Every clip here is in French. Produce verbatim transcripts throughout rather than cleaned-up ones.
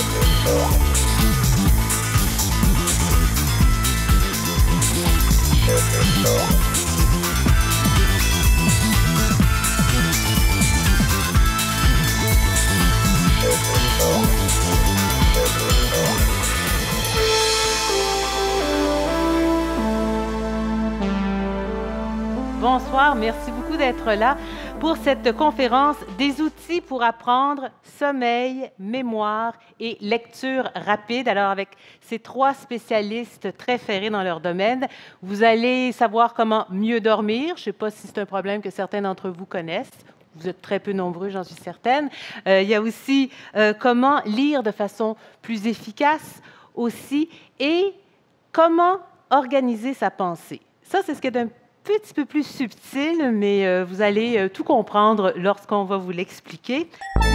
Bonsoir, merci beaucoup d'être là pour cette conférence des outils pour apprendre sommeil, mémoire et lecture rapide. Alors, avec ces trois spécialistes très ferrés dans leur domaine, vous allez savoir comment mieux dormir. Je ne sais pas si c'est un problème que certains d'entre vous connaissent. Vous êtes très peu nombreux, j'en suis certaine. Euh, il y a aussi euh, comment lire de façon plus efficace aussi et comment organiser sa pensée. Ça, c'est ce qui est un petit peu plus subtil, mais euh, vous allez euh, tout comprendre lorsqu'on va vous l'expliquer.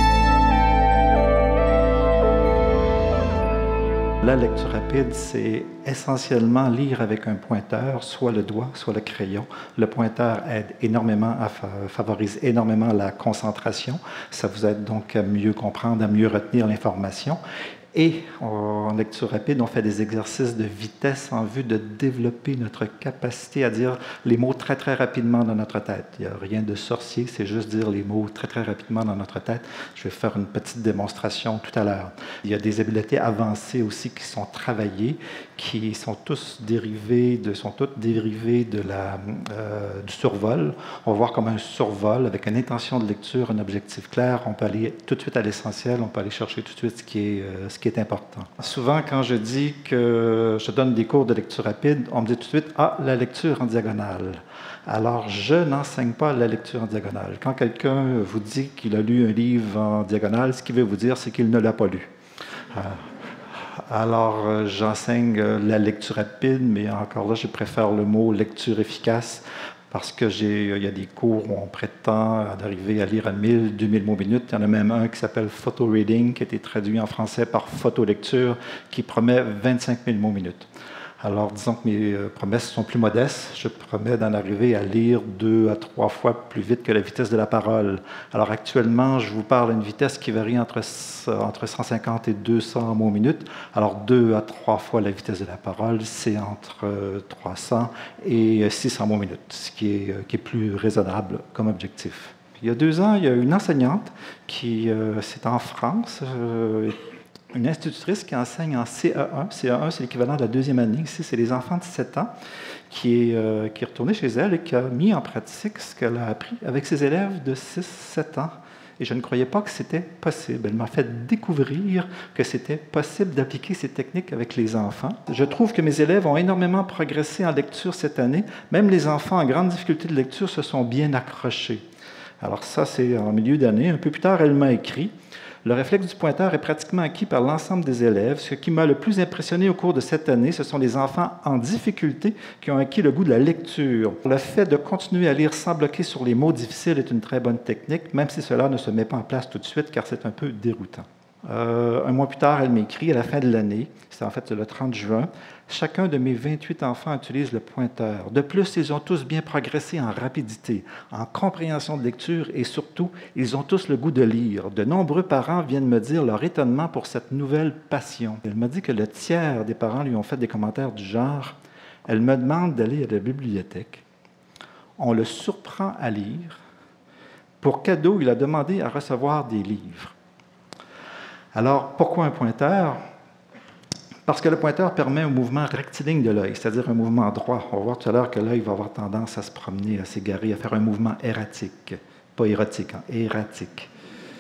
La lecture rapide, c'est essentiellement lire avec un pointeur, soit le doigt, soit le crayon. Le pointeur aide énormément, à fa favorise énormément la concentration. Ça vous aide donc à mieux comprendre, à mieux retenir l'information. Et en lecture rapide, on fait des exercices de vitesse en vue de développer notre capacité à dire les mots très, très rapidement dans notre tête. Il n'y a rien de sorcier, c'est juste dire les mots très, très rapidement dans notre tête. Je vais faire une petite démonstration tout à l'heure. Il y a des habiletés avancées aussi qui sont travaillées, qui sont tous dérivées de, sont toutes dérivées de la, euh, du survol. On va voir comme un survol, avec une intention de lecture, un objectif clair, on peut aller tout de suite à l'essentiel, on peut aller chercher tout de suite ce qui est, euh, ce qui est important. Souvent, quand je dis que je donne des cours de lecture rapide, on me dit tout de suite « Ah, la lecture en diagonale ». Alors, je n'enseigne pas la lecture en diagonale. Quand quelqu'un vous dit qu'il a lu un livre en diagonale, ce qu'il veut vous dire, c'est qu'il ne l'a pas lu. Euh, Alors, j'enseigne la lecture rapide, mais encore là, je préfère le mot lecture efficace parce que j'ai, il y a des cours où on prétend d'arriver à lire à mille, deux mille mots minute. Il y en a même un qui s'appelle Photo Reading, qui a été traduit en français par photolecture, qui promet vingt-cinq mille mots minute. Alors, disons que mes promesses sont plus modestes. Je promets d'en arriver à lire deux à trois fois plus vite que la vitesse de la parole. Alors, actuellement, je vous parle à une vitesse qui varie entre, entre cent cinquante et deux cents mots minute. Alors, deux à trois fois la vitesse de la parole, c'est entre trois cents et six cents mots minute, ce qui est, qui est plus raisonnable comme objectif. Il y a deux ans, il y a une enseignante qui, euh, c'est en France, euh, une institutrice qui enseigne en C E un. C E un, c'est l'équivalent de la deuxième année. Ici, c'est les enfants de sept ans qui est, euh, qui est retournée chez elle et qui a mis en pratique ce qu'elle a appris avec ses élèves de six sept ans. Et je ne croyais pas que c'était possible. Elle m'a fait découvrir que c'était possible d'appliquer ces techniques avec les enfants. Je trouve que mes élèves ont énormément progressé en lecture cette année. Même les enfants en grande difficulté de lecture se sont bien accrochés. Alors ça, c'est en milieu d'année. Un peu plus tard, elle m'a écrit: le réflexe du pointeur est pratiquement acquis par l'ensemble des élèves. Ce qui m'a le plus impressionné au cours de cette année, ce sont les enfants en difficulté qui ont acquis le goût de la lecture. Le fait de continuer à lire sans bloquer sur les mots difficiles est une très bonne technique, même si cela ne se met pas en place tout de suite, car c'est un peu déroutant. Euh, un mois plus tard, elle m'écrit à la fin de l'année, c'est en fait le trente juin, « Chacun de mes vingt-huit enfants utilise le pointeur. De plus, ils ont tous bien progressé en rapidité, en compréhension de lecture et surtout, ils ont tous le goût de lire. De nombreux parents viennent me dire leur étonnement pour cette nouvelle passion. » Elle m'a dit que le tiers des parents lui ont fait des commentaires du genre « Elle me demande d'aller à la bibliothèque. On le surprend à lire. Pour cadeau, il a demandé à recevoir des livres. » Alors, pourquoi un pointeur? Parce que le pointeur permet un mouvement rectiligne de l'œil, c'est-à-dire un mouvement droit. On va voir tout à l'heure que l'œil va avoir tendance à se promener, à s'égarer, à faire un mouvement erratique. Pas érotique, hein, erratique.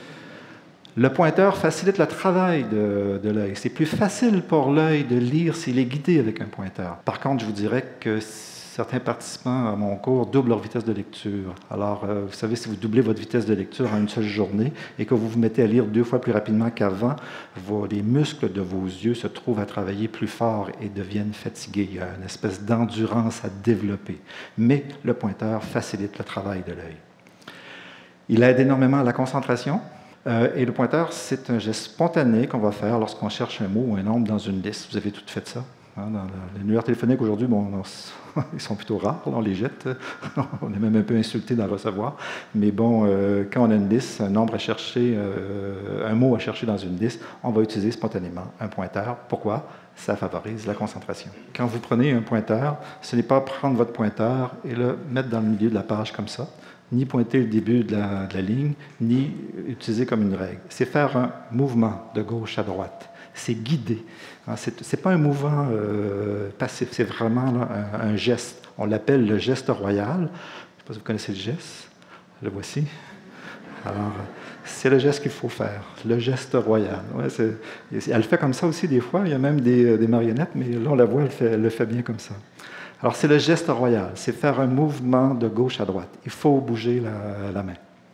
Le pointeur facilite le travail de, de l'œil. C'est plus facile pour l'œil de lire s'il est guidé avec un pointeur. Par contre, je vous dirais que certains participants à mon cours doublent leur vitesse de lecture. Alors, euh, vous savez, si vous doublez votre vitesse de lecture en une seule journée et que vous vous mettez à lire deux fois plus rapidement qu'avant, les muscles de vos yeux se trouvent à travailler plus fort et deviennent fatigués. Il y a une espèce d'endurance à développer. Mais le pointeur facilite le travail de l'œil. Il aide énormément à la concentration. Euh, et le pointeur, c'est un geste spontané qu'on va faire lorsqu'on cherche un mot ou un nombre dans une liste. Vous avez tout fait ça? Hein, dans les numéros téléphoniques aujourd'hui, bon, on, ils sont plutôt rares, là, on les jette. On est même un peu insulté d'en recevoir. Mais bon, euh, quand on a une liste, un nombre à chercher, euh, un mot à chercher dans une liste, on va utiliser spontanément un pointeur. Pourquoi? Ça favorise la concentration. Quand vous prenez un pointeur, ce n'est pas prendre votre pointeur et le mettre dans le milieu de la page comme ça, ni pointer le début de la, de la ligne, ni utiliser comme une règle. C'est faire un mouvement de gauche à droite. C'est guidé. Ce n'est pas un mouvement euh, passif, c'est vraiment là, un, un geste. On l'appelle le geste royal. Je ne sais pas si vous connaissez le geste. Le voici. Alors, c'est le geste qu'il faut faire, le geste royal. Ouais, elle le fait comme ça aussi des fois. Il y a même des, des marionnettes, mais là, on la voit, elle, fait, elle le fait bien comme ça. Alors, c'est le geste royal. C'est faire un mouvement de gauche à droite. Il faut bouger la, la main.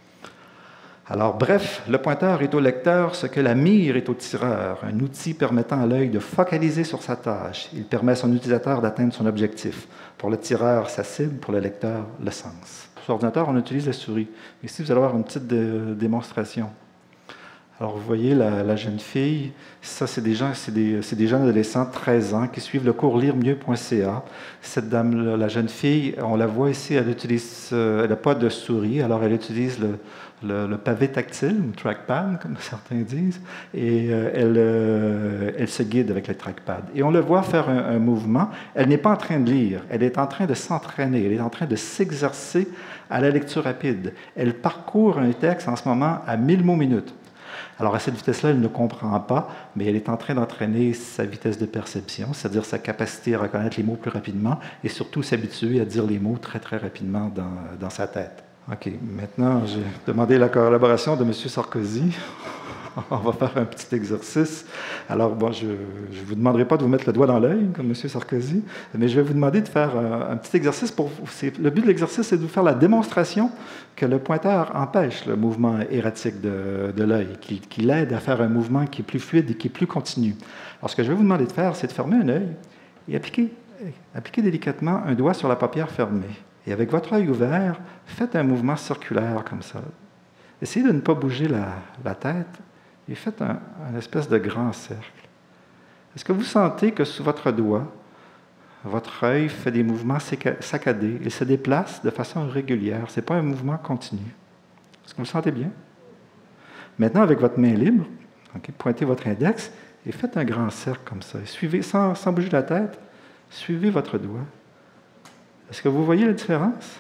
Alors, bref, le pointeur est au lecteur ce que la mire est au tireur, un outil permettant à l'œil de focaliser sur sa tâche. Il permet à son utilisateur d'atteindre son objectif. Pour le tireur, sa cible, pour le lecteur, le sens. Sur l'ordinateur, on utilise la souris. Ici, vous allez avoir une petite dé- démonstration. Alors, vous voyez la, la jeune fille, ça, c'est des, gens, c'est, des, c'est des jeunes adolescents de treize ans qui suivent le cours lire mieux point c a. Cette dame, la jeune fille, on la voit ici, elle utilise, elle n'a pas de souris, alors elle utilise le, le, le pavé tactile, le trackpad, comme certains disent, et euh, elle, euh, elle se guide avec le trackpad. Et on le voit faire un, un mouvement. Elle n'est pas en train de lire, elle est en train de s'entraîner, elle est en train de s'exercer à la lecture rapide. Elle parcourt un texte en ce moment à mille mots minute. Alors, à cette vitesse-là, elle ne comprend pas, mais elle est en train d'entraîner sa vitesse de perception, c'est-à-dire sa capacité à reconnaître les mots plus rapidement et surtout s'habituer à dire les mots très, très rapidement dans, dans sa tête. OK, maintenant, j'ai demandé la collaboration de M. Sarkozy. On va faire un petit exercice. Alors, bon, je ne vous demanderai pas de vous mettre le doigt dans l'œil, comme M. Sarkozy, mais je vais vous demander de faire un, un petit exercice. Pour, le but de l'exercice, c'est de vous faire la démonstration que le pointeur empêche le mouvement erratique de, de l'œil, qui, qui l'aide à faire un mouvement qui est plus fluide et qui est plus continu. Alors, ce que je vais vous demander de faire, c'est de fermer un œil et appliquer, appliquer délicatement un doigt sur la paupière fermée. Et avec votre œil ouvert, faites un mouvement circulaire comme ça. Essayez de ne pas bouger la, la tête. Et faites un, un espèce de grand cercle. Est-ce que vous sentez que sous votre doigt, votre œil fait des mouvements saccadés? Il se déplace de façon régulière. Ce n'est pas un mouvement continu. Est-ce que vous le sentez bien? Maintenant, avec votre main libre, okay, pointez votre index et faites un grand cercle comme ça. Et suivez, sans, sans bouger la tête, suivez votre doigt. Est-ce que vous voyez la différence?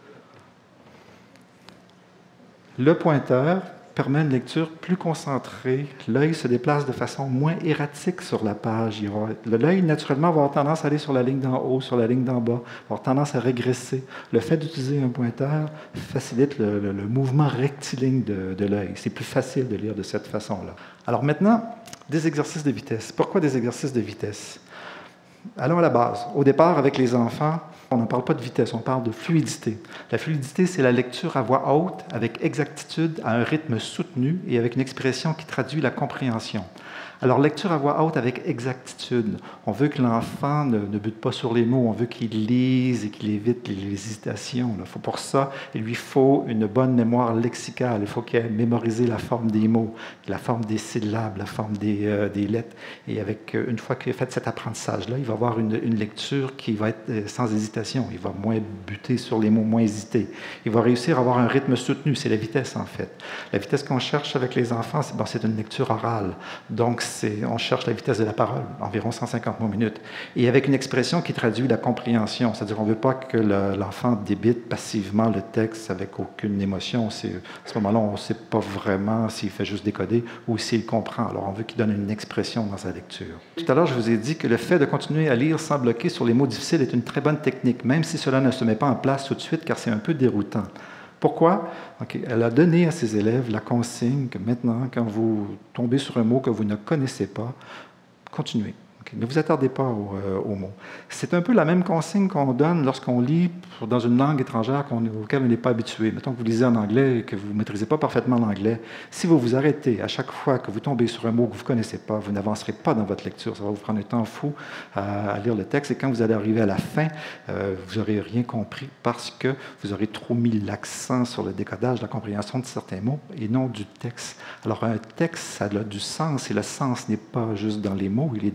Le pointeur permet une lecture plus concentrée. L'œil se déplace de façon moins erratique sur la page. L'œil, naturellement, va avoir tendance à aller sur la ligne d'en haut, sur la ligne d'en bas, va avoir tendance à régresser. Le fait d'utiliser un pointeur facilite le, le, le mouvement rectiligne de, de l'œil. C'est plus facile de lire de cette façon-là. Alors maintenant, des exercices de vitesse. Pourquoi des exercices de vitesse? Allons à la base. Au départ, avec les enfants, on ne parle pas de vitesse, on parle de fluidité. La fluidité, c'est la lecture à voix haute, avec exactitude, à un rythme soutenu et avec une expression qui traduit la compréhension. Alors, lecture à voix haute avec exactitude. On veut que l'enfant ne, ne bute pas sur les mots, on veut qu'il lise et qu'il évite les hésitations. Là. Pour ça, il lui faut une bonne mémoire lexicale. Il faut qu'il ait mémorisé la forme des mots, la forme des syllabes, la forme des, euh, des lettres. Et avec, une fois qu'il a fait cet apprentissage-là, il va avoir une, une lecture qui va être sans hésitation. Il va moins buter sur les mots, moins hésiter. Il va réussir à avoir un rythme soutenu. C'est la vitesse, en fait. La vitesse qu'on cherche avec les enfants, c'est, bon, c'est une lecture orale. Donc, c'est, on cherche la vitesse de la parole, environ cent cinquante mots minute, et avec une expression qui traduit la compréhension, c'est-à-dire qu'on ne veut pas que le, l'enfant débite passivement le texte avec aucune émotion. C'est, à ce moment-là, on ne sait pas vraiment s'il fait juste décoder ou s'il comprend. Alors, on veut qu'il donne une expression dans sa lecture. Tout à l'heure, je vous ai dit que le fait de continuer à lire sans bloquer sur les mots difficiles est une très bonne technique, même si cela ne se met pas en place tout de suite, car c'est un peu déroutant. Pourquoi? Okay. Elle a donné à ses élèves la consigne que maintenant, quand vous tombez sur un mot que vous ne connaissez pas, continuez. Okay. Ne vous attardez pas au, euh, au mot. C'est un peu la même consigne qu'on donne lorsqu'on lit dans une langue étrangère qu'on, auquel on n'est pas habitué. Mettons que vous lisez en anglais et que vous ne maîtrisez pas parfaitement l'anglais. Si vous vous arrêtez à chaque fois que vous tombez sur un mot que vous ne connaissez pas, vous n'avancerez pas dans votre lecture. Ça va vous prendre un temps fou à, à lire le texte. Et quand vous allez arriver à la fin, euh, vous n'aurez rien compris parce que vous aurez trop mis l'accent sur le décodage, la compréhension de certains mots et non du texte. Alors, un texte, ça a du sens et le sens n'est pas juste dans les mots, il est dans les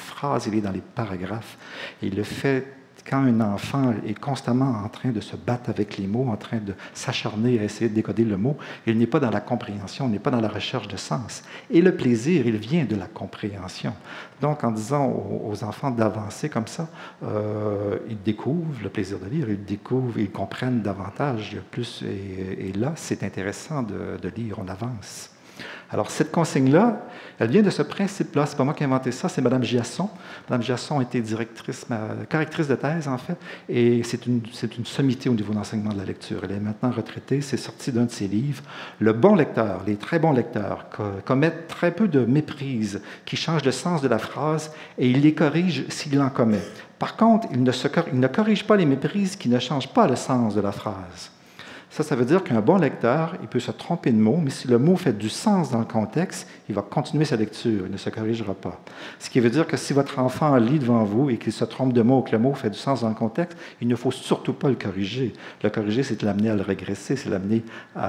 phrases, il est dans les paragraphes. Et il le fait quand un enfant est constamment en train de se battre avec les mots, en train de s'acharner à essayer de décoder le mot, il n'est pas dans la compréhension, il n'est pas dans la recherche de sens. Et le plaisir, il vient de la compréhension. Donc, en disant aux, aux enfants d'avancer comme ça, euh, ils découvrent le plaisir de lire, ils découvrent, ils comprennent davantage. Plus, et, et là, c'est intéressant de, de lire, on avance. Alors, cette consigne-là, elle vient de ce principe-là. Ce n'est pas moi qui ai inventé ça, c'est Mme Giasson. Mme Giasson était directrice, correctrice de thèse, en fait, et c'est une, c'est une sommité au niveau de l'enseignement de la lecture. Elle est maintenant retraitée, c'est sorti d'un de ses livres. Le bon lecteur, les très bons lecteurs, commettent très peu de méprises, qui changent le sens de la phrase, et il les corrige s'il en commet. Par contre, il ne, se, il ne corrige pas les méprises qui ne changent pas le sens de la phrase. Ça, ça veut dire qu'un bon lecteur, il peut se tromper de mot, mais si le mot fait du sens dans le contexte, il va continuer sa lecture, il ne se corrigera pas. Ce qui veut dire que si votre enfant lit devant vous et qu'il se trompe de mot, que le mot fait du sens dans le contexte, il ne faut surtout pas le corriger. Le corriger, c'est l'amener à le régresser, c'est l'amener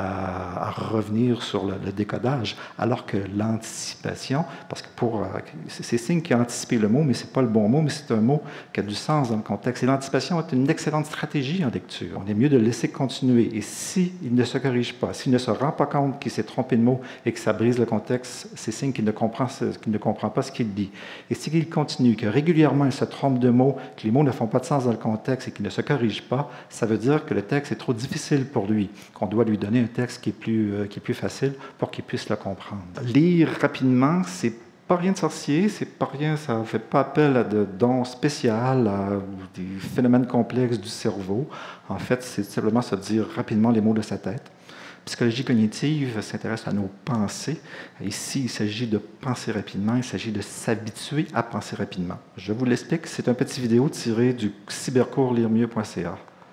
à, à revenir sur le, le décodage, alors que l'anticipation, parce que pour, c'est signe qu'il a anticipé le mot, mais ce n'est pas le bon mot, mais c'est un mot qui a du sens dans le contexte. Et l'anticipation est une excellente stratégie en lecture. On est mieux de le laisser continuer. Et s'il ne se corrige pas, s'il ne se rend pas compte qu'il s'est trompé de mot et que ça brise le contexte, c'est signe qu'il ne comprend, qu'il ne comprend pas ce qu'il dit. Et s'il continue, que régulièrement il se trompe de mots, que les mots ne font pas de sens dans le contexte et qu'il ne se corrige pas, ça veut dire que le texte est trop difficile pour lui, qu'on doit lui donner un texte qui est plus, euh, qui est plus facile pour qu'il puisse le comprendre. Lire rapidement, c'est pas rien de sorcier, c'est pas rien, ça ne fait pas appel à de dons spéciaux, à des phénomènes complexes du cerveau. En fait, c'est simplement se dire rapidement les mots de sa tête. Psychologie cognitive s'intéresse à nos pensées. Ici, il s'agit de penser rapidement, il s'agit de s'habituer à penser rapidement. Je vous l'explique, c'est un petit vidéo tiré du cybercours lire mieux point c a.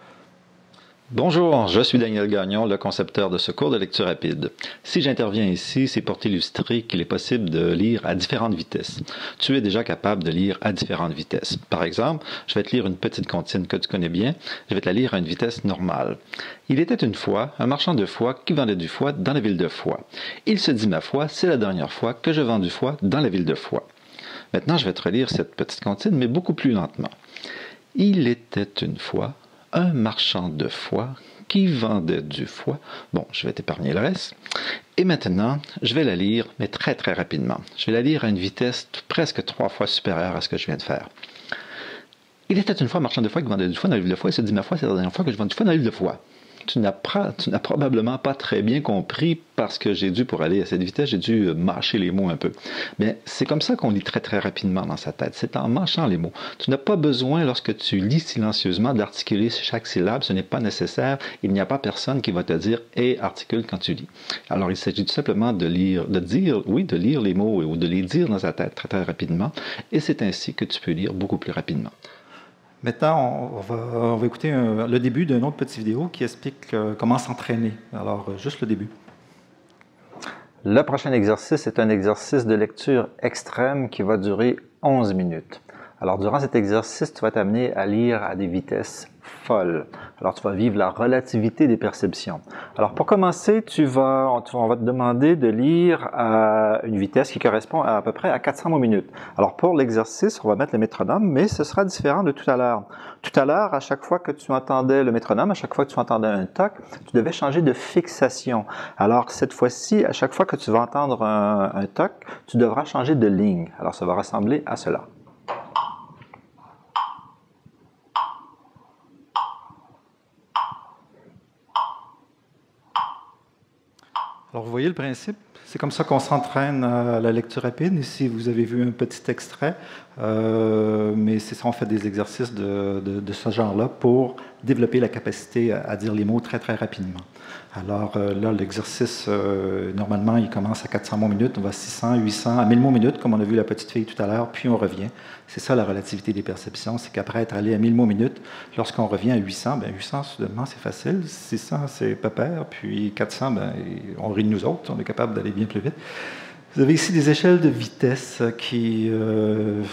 Bonjour, je suis Daniel Gagnon, le concepteur de ce cours de lecture rapide. Si j'interviens ici, c'est pour t'illustrer qu'il est possible de lire à différentes vitesses. Tu es déjà capable de lire à différentes vitesses. Par exemple, je vais te lire une petite comptine que tu connais bien, je vais te la lire à une vitesse normale. Il était une fois un marchand de foie qui vendait du foie dans la ville de Foix. Il se dit, ma foi, c'est la dernière fois que je vends du foie dans la ville de Foix. Maintenant, je vais te relire cette petite comptine, mais beaucoup plus lentement. Il était une fois un marchand de foie qui vendait du foie. Bon, je vais t'épargner le reste. Et maintenant, je vais la lire, mais très très rapidement. Je vais la lire à une vitesse presque trois fois supérieure à ce que je viens de faire. Il était une fois un marchand de foie qui vendait du foie dans la ville de Foix. Il se dit, ma foi, c'est la dernière fois que je vends du foie dans la ville de Foix. Tu n'as, tu n'as probablement pas très bien compris parce que j'ai dû, pour aller à cette vitesse, j'ai dû mâcher les mots un peu. Mais c'est comme ça qu'on lit très très rapidement dans sa tête. C'est en mâchant les mots. Tu n'as pas besoin, lorsque tu lis silencieusement, d'articuler chaque syllabe. Ce n'est pas nécessaire. Il n'y a pas personne qui va te dire « et articule » quand tu lis. Alors, il s'agit tout simplement de lire, de dire, oui, de lire les mots ou de les dire dans sa tête très très rapidement. Et c'est ainsi que tu peux lire beaucoup plus rapidement. Maintenant, on va, on va écouter un, le début d'une autre petite vidéo qui explique euh, comment s'entraîner. Alors, euh, juste le début. Le prochain exercice est un exercice de lecture extrême qui va durer onze minutes. Alors, durant cet exercice, tu vas t'amener à lire à des vitesses folles. Alors, tu vas vivre la relativité des perceptions. Alors, pour commencer, tu vas, on va te demander de lire à une vitesse qui correspond à à peu près à quatre cents mots minute. Alors, pour l'exercice, on va mettre le métronome, mais ce sera différent de tout à l'heure. Tout à l'heure, à chaque fois que tu entendais le métronome, à chaque fois que tu entendais un toc, tu devais changer de fixation. Alors, cette fois-ci, à chaque fois que tu vas entendre un, un toc, tu devras changer de ligne. Alors, ça va ressembler à cela. Alors, vous voyez le principe? C'est comme ça qu'on s'entraîne à la lecture rapide. Ici, vous avez vu un petit extrait, euh, mais c'est ça, on fait des exercices de, de, de ce genre-là pour développer la capacité à, à dire les mots très, très rapidement. Alors euh, là, l'exercice, euh, normalement, il commence à quatre cents mots minute, on va à six cents, huit cents, à mille mots minute, comme on a vu la petite fille tout à l'heure, puis on revient. C'est ça la relativité des perceptions, c'est qu'après être allé à mille mots minute, lorsqu'on revient à huit cents, bien huit cents, soudainement, c'est facile, six cents, c'est pépère, puis quatre cents, bien, on rit de nous autres, on est capable d'aller bien plus vite. Vous avez ici des échelles de vitesse qui... Euh,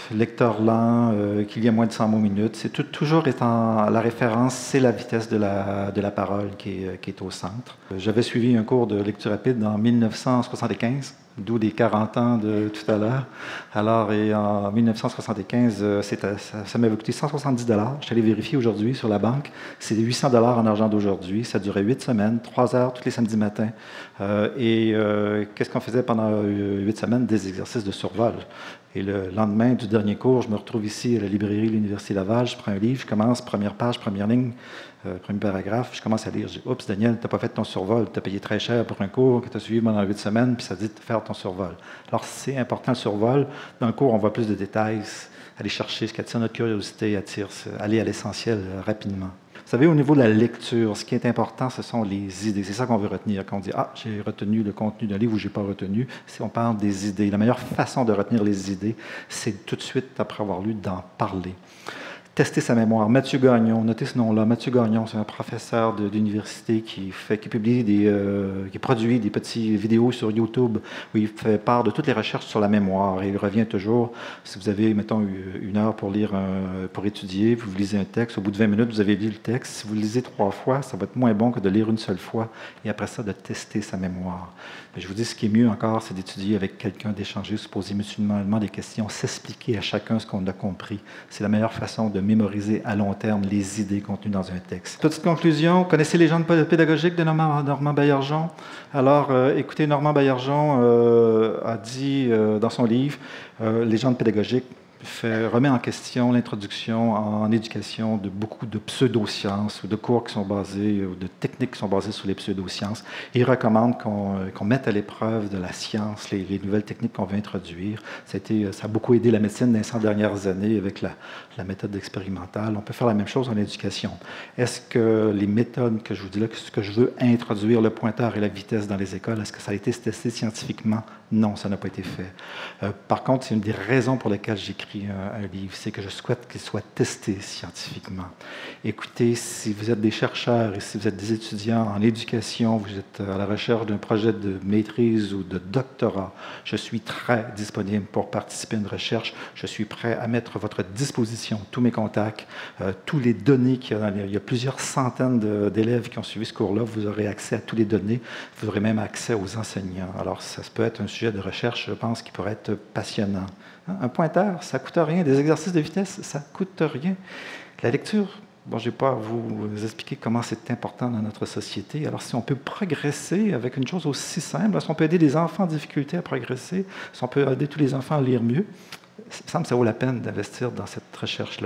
lecteur lent, euh, qu'il y a moins de cent mots minute. C'est tout, toujours étant la référence, c'est la vitesse de la, de la parole qui est, qui est au centre. J'avais suivi un cours de lecture rapide en mille neuf cent soixante-quinze, d'où des quarante ans de tout à l'heure. Alors, et en mille neuf cent soixante-quinze, euh, ça, ça m'avait coûté cent soixante-dix dollars. Je suis allé vérifier aujourd'hui sur la banque. C'est huit cents dollars en argent d'aujourd'hui. Ça durait huit semaines, trois heures tous les samedis matins. Euh, et euh, qu'est-ce qu'on faisait pendant huit semaines? Des exercices de survol. Et le lendemain du dernier cours, je me retrouve ici à la librairie de l'Université Laval. Je prends un livre, je commence, première page, première ligne, euh, premier paragraphe. Je commence à lire. Je dis, oups, Daniel, tu n'as pas fait ton survol. Tu as payé très cher pour un cours que tu as suivi pendant huit semaines, puis ça dit de faire ton survol. Alors, c'est important le survol. Dans le cours, on voit plus de détails. Aller chercher ce qui attire notre curiosité, attire, aller à l'essentiel euh, rapidement. Vous savez, au niveau de la lecture, ce qui est important, ce sont les idées. C'est ça qu'on veut retenir. Quand on dit « Ah, j'ai retenu le contenu d'un livre » ou « j'ai pas retenu », si on parle des idées. La meilleure façon de retenir les idées, c'est tout de suite, après avoir lu, d'en parler. Tester sa mémoire. Mathieu Gagnon, notez ce nom-là. Mathieu Gagnon, c'est un professeur d'université qui fait, qui publie des, euh, qui produit des petites vidéos sur YouTube où il fait part de toutes les recherches sur la mémoire. Et il revient toujours. Si vous avez, mettons, une heure pour lire, un, pour étudier, vous lisez un texte. Au bout de vingt minutes, vous avez lu le texte. Si vous le lisez trois fois, ça va être moins bon que de lire une seule fois. Et après ça, de tester sa mémoire. Mais je vous dis, ce qui est mieux encore, c'est d'étudier avec quelqu'un, d'échanger, se poser mutuellement des questions, s'expliquer à chacun ce qu'on a compris. C'est la meilleure façon de mémoriser à long terme les idées contenues dans un texte. Petite conclusion, connaissez les gens pédagogiques de Normand, Normand Baillargeon? Alors, euh, écoutez, Normand Baillargeon euh, a dit euh, dans son livre, euh, les gens pédagogiques, fait, remet en question l'introduction en éducation de beaucoup de pseudosciences ou de cours qui sont basés, ou de techniques qui sont basées sur les pseudosciences. Il recommande qu'on qu'on mette à l'épreuve de la science les, les nouvelles techniques qu'on veut introduire. Ça a, été, ça a beaucoup aidé la médecine dans les cent dernières années avec la, la méthode expérimentale. On peut faire la même chose en éducation. Est-ce que les méthodes que je vous dis là, ce que je veux introduire, le pointeur et la vitesse dans les écoles, est-ce que ça a été testé scientifiquement? Non, ça n'a pas été fait. Euh, par contre, c'est une des raisons pour lesquelles j'écris un, un livre, c'est que je souhaite qu'il soit testé scientifiquement. Écoutez, si vous êtes des chercheurs et si vous êtes des étudiants en éducation, vous êtes à la recherche d'un projet de maîtrise ou de doctorat, je suis très disponible pour participer à une recherche. Je suis prêt à mettre à votre disposition tous mes contacts, euh, tous les données qu'il y a dans les, il y a plusieurs centaines d'élèves qui ont suivi ce cours-là. Vous aurez accès à toutes les données. Vous aurez même accès aux enseignants. Alors, ça peut être un sujet de recherche, je pense, qui pourrait être passionnant. Un pointeur, ça ne coûte rien. Des exercices de vitesse, ça ne coûte rien. La lecture, bon, je n'ai pas à vous expliquer comment c'est important dans notre société. Alors, si on peut progresser avec une chose aussi simple, si on peut aider les enfants en difficulté à progresser, si on peut aider tous les enfants à lire mieux, il me semble que ça vaut la peine d'investir dans cette recherche-là.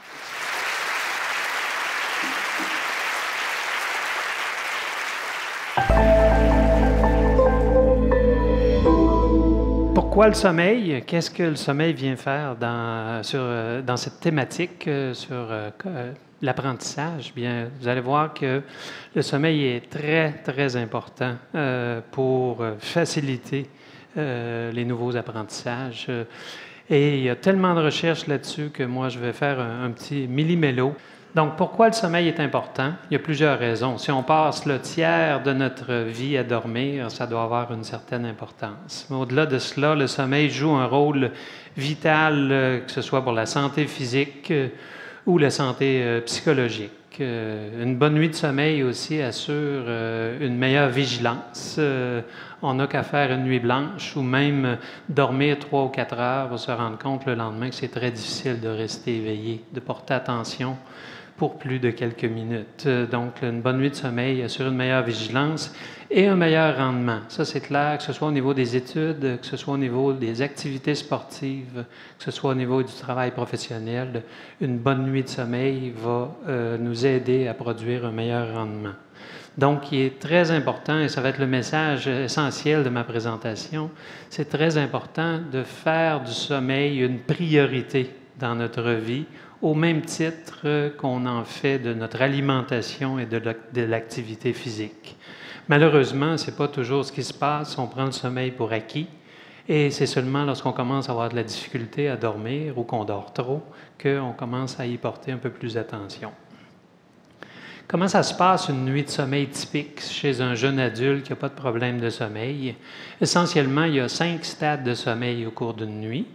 Pourquoi le sommeil? Qu'est-ce que le sommeil vient faire dans, sur, dans cette thématique sur euh, l'apprentissage? Bien, vous allez voir que le sommeil est très, très important euh, pour faciliter euh, les nouveaux apprentissages. Et il y a tellement de recherches là-dessus que moi, je vais faire un, un petit millimélo. Donc, pourquoi le sommeil est important? Il y a plusieurs raisons. Si on passe le tiers de notre vie à dormir, ça doit avoir une certaine importance. Mais au-delà de cela, le sommeil joue un rôle vital, que ce soit pour la santé physique ou la santé psychologique. Une bonne nuit de sommeil aussi assure une meilleure vigilance. On n'a qu'à faire une nuit blanche ou même dormir trois ou quatre heures pour se rendre compte le lendemain que c'est très difficile de rester éveillé, de porter attention pour plus de quelques minutes. Donc, une bonne nuit de sommeil assure une meilleure vigilance et un meilleur rendement. Ça, c'est clair, que ce soit au niveau des études, que ce soit au niveau des activités sportives, que ce soit au niveau du travail professionnel, une bonne nuit de sommeil va euh, nous aider à produire un meilleur rendement. Donc, il est très important, et ça va être le message essentiel de ma présentation, c'est très important de faire du sommeil une priorité dans notre vie, au même titre qu'on en fait de notre alimentation et de l'activité physique. Malheureusement, ce n'est pas toujours ce qui se passe. On prend le sommeil pour acquis et c'est seulement lorsqu'on commence à avoir de la difficulté à dormir ou qu'on dort trop qu'on commence à y porter un peu plus attention. Comment ça se passe une nuit de sommeil typique chez un jeune adulte qui n'a pas de problème de sommeil? Essentiellement, il y a cinq stades de sommeil au cours d'une nuit.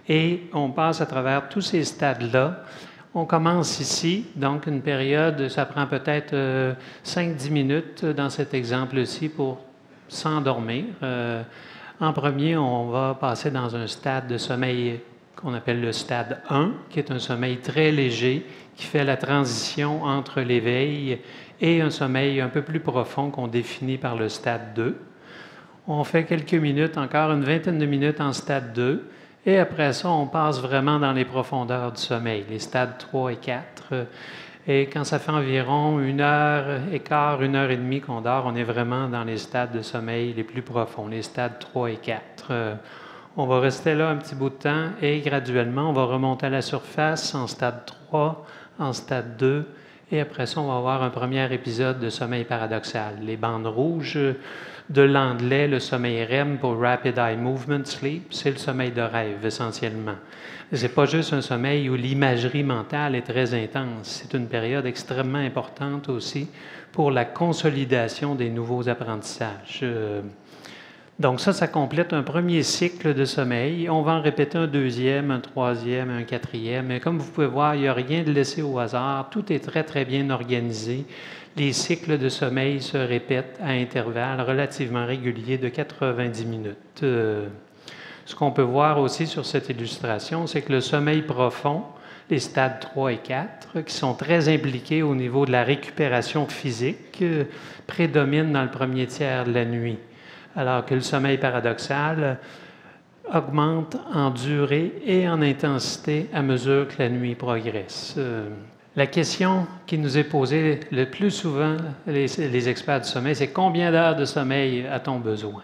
Et on passe à travers tous ces stades-là. On commence ici, donc une période, ça prend peut-être euh, cinq à dix minutes dans cet exemple-ci pour s'endormir. Euh, en premier, on va passer dans un stade de sommeil qu'on appelle le stade un, qui est un sommeil très léger, qui fait la transition entre l'éveil et un sommeil un peu plus profond qu'on définit par le stade deux. On fait quelques minutes, encore une vingtaine de minutes en stade deux, et après ça, on passe vraiment dans les profondeurs du sommeil, les stades trois et quatre. Et quand ça fait environ une heure et quart, une heure et demie qu'on dort, on est vraiment dans les stades de sommeil les plus profonds, les stades trois et quatre. On va rester là un petit bout de temps et graduellement, on va remonter à la surface en stade trois, en stade deux, et après ça, on va avoir un premier épisode de sommeil paradoxal. Les bandes rouges de l'anglais, le sommeil R E M pour Rapid Eye Movement Sleep, c'est le sommeil de rêve essentiellement. Ce n'est pas juste un sommeil où l'imagerie mentale est très intense. C'est une période extrêmement importante aussi pour la consolidation des nouveaux apprentissages. Euh, Donc ça, ça complète un premier cycle de sommeil. On va en répéter un deuxième, un troisième, un quatrième. Mais comme vous pouvez voir, il n'y a rien de laissé au hasard. Tout est très, très bien organisé. Les cycles de sommeil se répètent à intervalles relativement réguliers de quatre-vingt-dix minutes. Euh, ce qu'on peut voir aussi sur cette illustration, c'est que le sommeil profond, les stades trois et quatre, qui sont très impliqués au niveau de la récupération physique, euh, prédominent dans le premier tiers de la nuit, alors que le sommeil paradoxal augmente en durée et en intensité à mesure que la nuit progresse. Euh, la question qui nous est posée le plus souvent, les, les experts du sommeil, c'est combien d'heures de sommeil a-t-on besoin?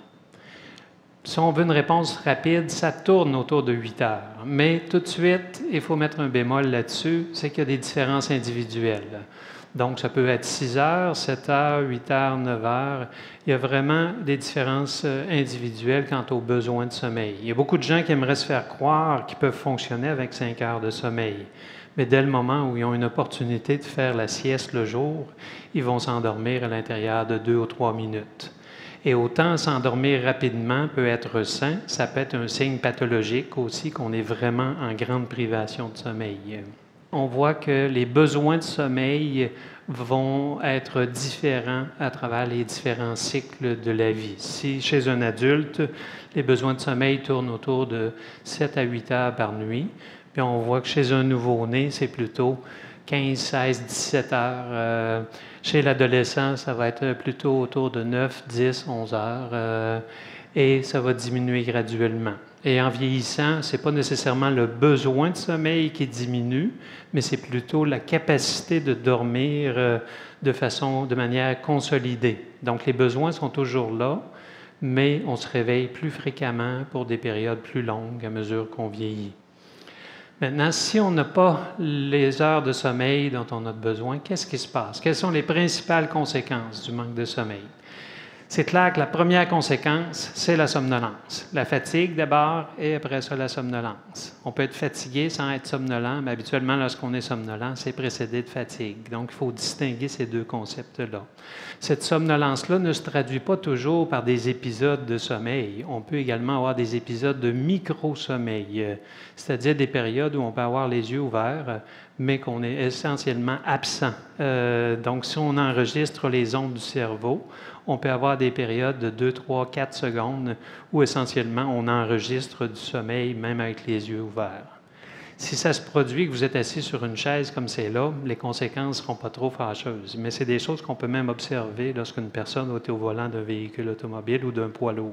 Si on veut une réponse rapide, ça tourne autour de huit heures. Mais tout de suite, il faut mettre un bémol là-dessus, c'est qu'il y a des différences individuelles. Donc, ça peut être six heures, sept heures, huit heures, neuf heures. Il y a vraiment des différences individuelles quant aux besoins de sommeil. Il y a beaucoup de gens qui aimeraient se faire croire qu'ils peuvent fonctionner avec cinq heures de sommeil. Mais dès le moment où ils ont une opportunité de faire la sieste le jour, ils vont s'endormir à l'intérieur de deux ou trois minutes. Et autant s'endormir rapidement peut être sain, ça peut être un signe pathologique aussi qu'on est vraiment en grande privation de sommeil. On voit que les besoins de sommeil vont être différents à travers les différents cycles de la vie. Si chez un adulte, les besoins de sommeil tournent autour de sept à huit heures par nuit, puis on voit que chez un nouveau-né, c'est plutôt quinze, seize, dix-sept heures. Euh, chez l'adolescent, ça va être plutôt autour de neuf, dix, onze heures, euh, et ça va diminuer graduellement. Et en vieillissant, ce n'est pas nécessairement le besoin de sommeil qui diminue, mais c'est plutôt la capacité de dormir euh, de façon, de manière consolidée. Donc, les besoins sont toujours là, mais on se réveille plus fréquemment pour des périodes plus longues à mesure qu'on vieillit. Maintenant, si on n'a pas les heures de sommeil dont on a besoin, qu'est-ce qui se passe? Quelles sont les principales conséquences du manque de sommeil? C'est clair que la première conséquence, c'est la somnolence. La fatigue d'abord et après ça, la somnolence. On peut être fatigué sans être somnolent, mais habituellement, lorsqu'on est somnolent, c'est précédé de fatigue. Donc, il faut distinguer ces deux concepts-là. Cette somnolence-là ne se traduit pas toujours par des épisodes de sommeil. On peut également avoir des épisodes de micro-sommeil, c'est-à-dire des périodes où on peut avoir les yeux ouverts, mais qu'on est essentiellement absent. Euh, donc, si on enregistre les ondes du cerveau, on peut avoir des périodes de deux, trois, quatre secondes où essentiellement on enregistre du sommeil même avec les yeux ouverts. Si ça se produit que vous êtes assis sur une chaise comme c'est là, les conséquences ne seront pas trop fâcheuses. Mais c'est des choses qu'on peut même observer lorsqu'une personne est au volant d'un véhicule automobile ou d'un poids lourd.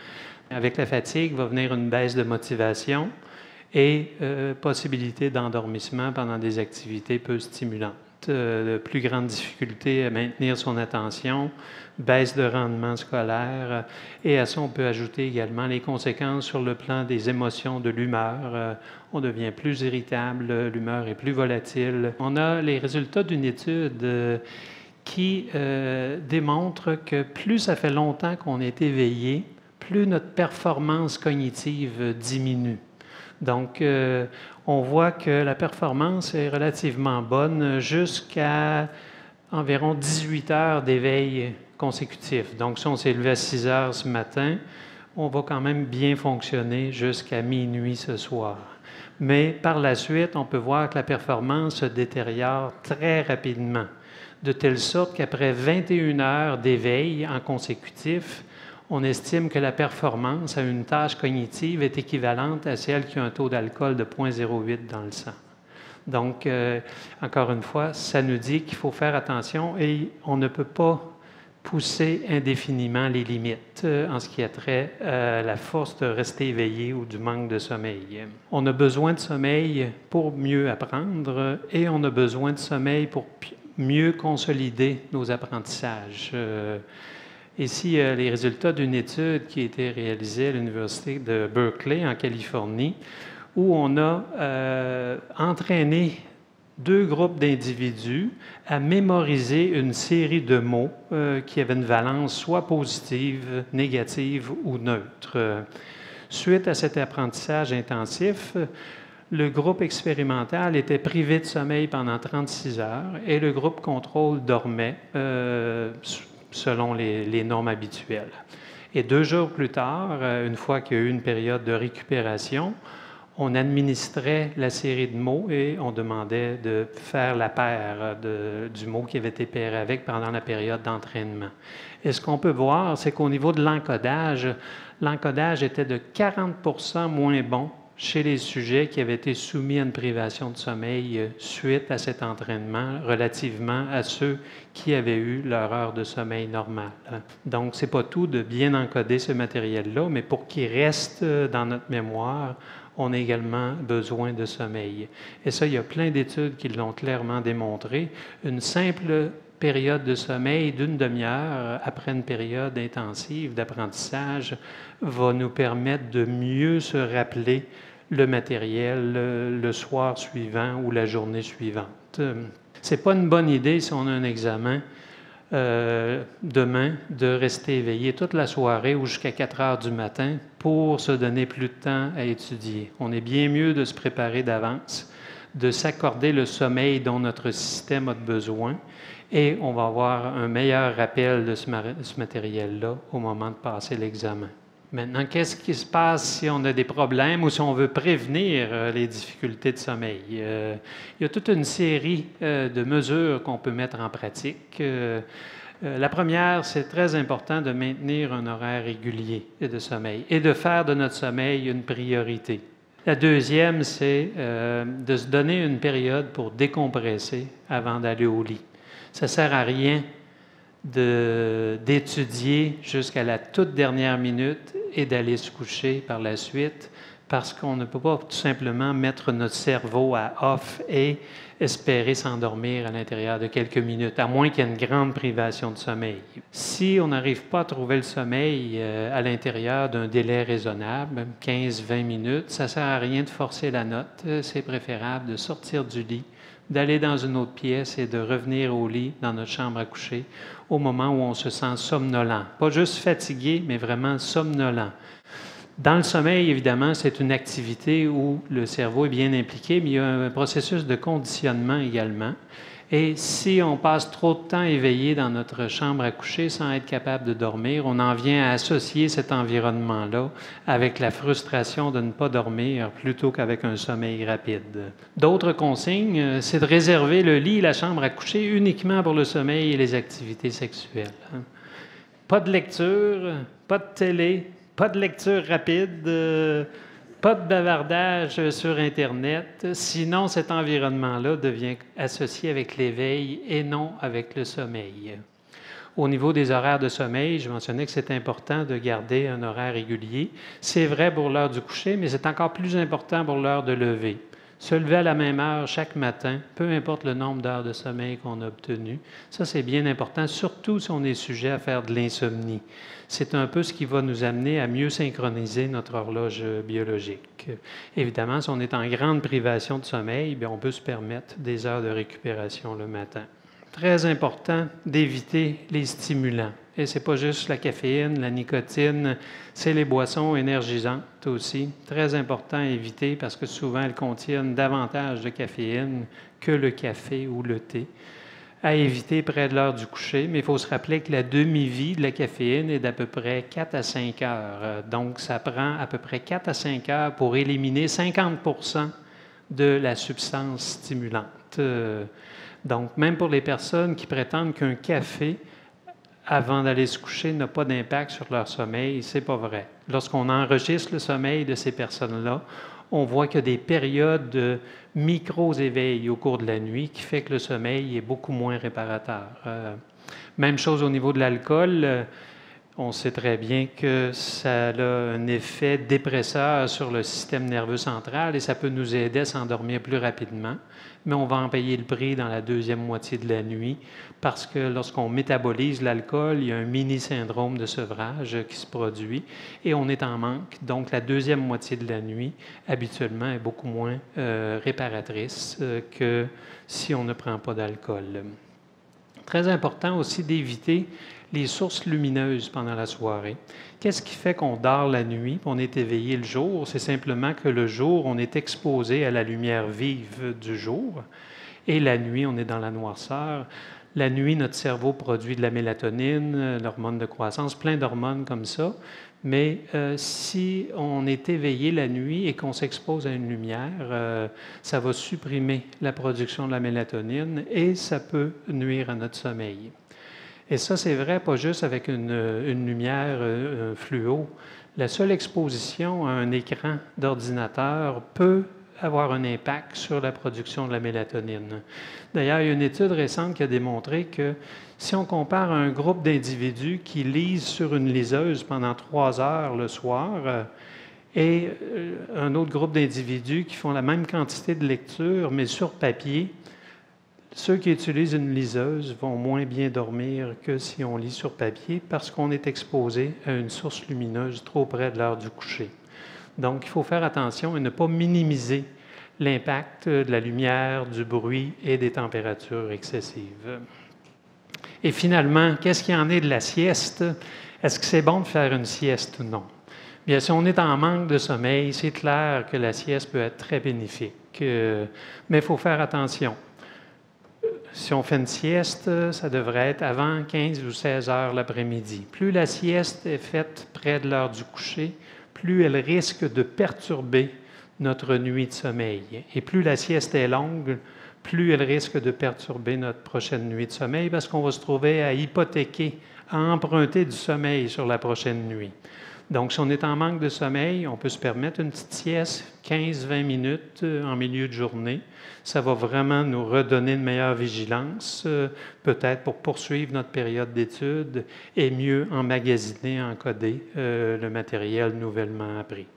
Avec la fatigue va venir une baisse de motivation et euh, possibilité d'endormissement pendant des activités peu stimulantes. Euh, plus grande difficulté à maintenir son attention, baisse de rendement scolaire, et à ça, on peut ajouter également les conséquences sur le plan des émotions, de l'humeur. Euh, on devient plus irritable, l'humeur est plus volatile. On a les résultats d'une étude euh, qui euh, démontre que plus ça fait longtemps qu'on est éveillé, plus notre performance cognitive diminue. Donc, euh, on voit que la performance est relativement bonne jusqu'à environ dix-huit heures d'éveil consécutif. Donc, si on s'est levé à six heures ce matin, on va quand même bien fonctionner jusqu'à minuit ce soir. Mais par la suite, on peut voir que la performance se détériore très rapidement, de telle sorte qu'après vingt et une heures d'éveil en consécutif, on estime que la performance à une tâche cognitive est équivalente à celle qui a un taux d'alcool de zéro virgule zéro huit dans le sang. Donc, euh, encore une fois, ça nous dit qu'il faut faire attention et on ne peut pas pousser indéfiniment les limites euh, en ce qui a trait à la force de rester éveillé ou du manque de sommeil. On a besoin de sommeil pour mieux apprendre et on a besoin de sommeil pour mieux consolider nos apprentissages. Euh, Ici, euh, les résultats d'une étude qui a été réalisée à l'Université de Berkeley, en Californie, où on a euh, entraîné deux groupes d'individus à mémoriser une série de mots euh, qui avaient une valence soit positive, négative ou neutre. Suite à cet apprentissage intensif, le groupe expérimental était privé de sommeil pendant trente-six heures et le groupe contrôle dormait euh, selon les, les normes habituelles. Et deux jours plus tard, une fois qu'il y a eu une période de récupération, on administrait la série de mots et on demandait de faire la paire de, du mot qui avait été pairé avec pendant la période d'entraînement. Et ce qu'on peut voir, c'est qu'au niveau de l'encodage, l'encodage était de quarante pour cent moins bon chez les sujets qui avaient été soumis à une privation de sommeil suite à cet entraînement relativement à ceux qui avaient eu leur heure de sommeil normale. Donc, ce n'est pas tout de bien encoder ce matériel-là, mais pour qu'il reste dans notre mémoire, on a également besoin de sommeil. Et ça, il y a plein d'études qui l'ont clairement démontré. Une simple période de sommeil d'une demi-heure après une période intensive d'apprentissage va nous permettre de mieux se rappeler le matériel le, le soir suivant ou la journée suivante. Ce n'est pas une bonne idée si on a un examen euh, demain de rester éveillé toute la soirée ou jusqu'à quatre heures du matin pour se donner plus de temps à étudier. On est bien mieux de se préparer d'avance, de s'accorder le sommeil dont notre système a besoin et on va avoir un meilleur rappel de ce, ce matériel-là au moment de passer l'examen. Maintenant, qu'est-ce qui se passe si on a des problèmes ou si on veut prévenir euh, les difficultés de sommeil? Euh, il y a toute une série euh, de mesures qu'on peut mettre en pratique. Euh, euh, la première, c'est très important de maintenir un horaire régulier de sommeil et de faire de notre sommeil une priorité. La deuxième, c'est euh, de se donner une période pour décompresser avant d'aller au lit. Ça ne sert à rien de, d'étudier jusqu'à la toute dernière minute et d'aller se coucher par la suite parce qu'on ne peut pas tout simplement mettre notre cerveau à off et espérer s'endormir à l'intérieur de quelques minutes, à moins qu'il y ait une grande privation de sommeil. Si on n'arrive pas à trouver le sommeil à l'intérieur d'un délai raisonnable, quinze à vingt minutes, ça ne sert à rien de forcer la note. C'est préférable de sortir du lit, d'aller dans une autre pièce et de revenir au lit, dans notre chambre à coucher, au moment où on se sent somnolent. Pas juste fatigué, mais vraiment somnolent. Dans le sommeil, évidemment, c'est une activité où le cerveau est bien impliqué, mais il y a un processus de conditionnement également. Et si on passe trop de temps éveillé dans notre chambre à coucher sans être capable de dormir, on en vient à associer cet environnement-là avec la frustration de ne pas dormir plutôt qu'avec un sommeil rapide. D'autres consignes, c'est de réserver le lit et la chambre à coucher uniquement pour le sommeil et les activités sexuelles. Pas de lecture, pas de télé, pas de lecture rapide, euh, pas de bavardage sur Internet, sinon cet environnement-là devient associé avec l'éveil et non avec le sommeil. Au niveau des horaires de sommeil, je mentionnais que c'est important de garder un horaire régulier. C'est vrai pour l'heure du coucher, mais c'est encore plus important pour l'heure de lever. Se lever à la même heure chaque matin, peu importe le nombre d'heures de sommeil qu'on a obtenu, ça c'est bien important, surtout si on est sujet à faire de l'insomnie. C'est un peu ce qui va nous amener à mieux synchroniser notre horloge biologique. Évidemment, si on est en grande privation de sommeil, bien, on peut se permettre des heures de récupération le matin. Très important d'éviter les stimulants. Et ce n'est pas juste la caféine, la nicotine, c'est les boissons énergisantes aussi. Très important à éviter parce que souvent elles contiennent davantage de caféine que le café ou le thé. à éviter près de l'heure du coucher, mais il faut se rappeler que la demi-vie de la caféine est d'à peu près quatre à cinq heures. Donc, ça prend à peu près quatre à cinq heures pour éliminer cinquante pour cent de la substance stimulante. Donc, même pour les personnes qui prétendent qu'un café, avant d'aller se coucher, n'a pas d'impact sur leur sommeil, c'est pas vrai. Lorsqu'on enregistre le sommeil de ces personnes-là, on voit qu'il y a des périodes de micro-éveils au cours de la nuit qui fait que le sommeil est beaucoup moins réparateur. Euh, même chose au niveau de l'alcool. Euh, on sait très bien que ça a un effet dépresseur sur le système nerveux central et ça peut nous aider à s'endormir plus rapidement. Mais on va en payer le prix dans la deuxième moitié de la nuit parce que lorsqu'on métabolise l'alcool, il y a un mini-syndrome de sevrage qui se produit et on est en manque. Donc, la deuxième moitié de la nuit, habituellement, est beaucoup moins euh, réparatrice euh, que si on ne prend pas d'alcool. Très important aussi d'éviter les sources lumineuses pendant la soirée. Qu'est-ce qui fait qu'on dort la nuit, qu'on est éveillé le jour? C'est simplement que le jour, on est exposé à la lumière vive du jour et la nuit, on est dans la noirceur. La nuit, notre cerveau produit de la mélatonine, l'hormone de croissance, plein d'hormones comme ça. Mais euh, si on est éveillé la nuit et qu'on s'expose à une lumière, euh, ça va supprimer la production de la mélatonine et ça peut nuire à notre sommeil. Et ça, c'est vrai, pas juste avec une, une lumière euh, fluo. La seule exposition à un écran d'ordinateur peut avoir un impact sur la production de la mélatonine. D'ailleurs, il y a une étude récente qui a démontré que si on compare un groupe d'individus qui lisent sur une liseuse pendant trois heures le soir euh, et euh, un autre groupe d'individus qui font la même quantité de lecture, mais sur papier, ceux qui utilisent une liseuse vont moins bien dormir que si on lit sur papier parce qu'on est exposé à une source lumineuse trop près de l'heure du coucher. Donc, il faut faire attention et ne pas minimiser l'impact de la lumière, du bruit et des températures excessives. Et finalement, qu'est-ce qu'il y en est de la sieste? Est-ce que c'est bon de faire une sieste? Non. Bien, si on est en manque de sommeil, c'est clair que la sieste peut être très bénéfique, mais il faut faire attention. Si on fait une sieste, ça devrait être avant quinze ou seize heures l'après-midi. Plus la sieste est faite près de l'heure du coucher, plus elle risque de perturber notre nuit de sommeil. Et plus la sieste est longue, plus elle risque de perturber notre prochaine nuit de sommeil parce qu'on va se trouver à hypothéquer, à emprunter du sommeil sur la prochaine nuit. Donc, si on est en manque de sommeil, on peut se permettre une petite sieste, quinze à vingt minutes en milieu de journée. Ça va vraiment nous redonner une meilleure vigilance, euh, peut-être pour poursuivre notre période d'études et mieux emmagasiner, encoder euh, le matériel nouvellement appris.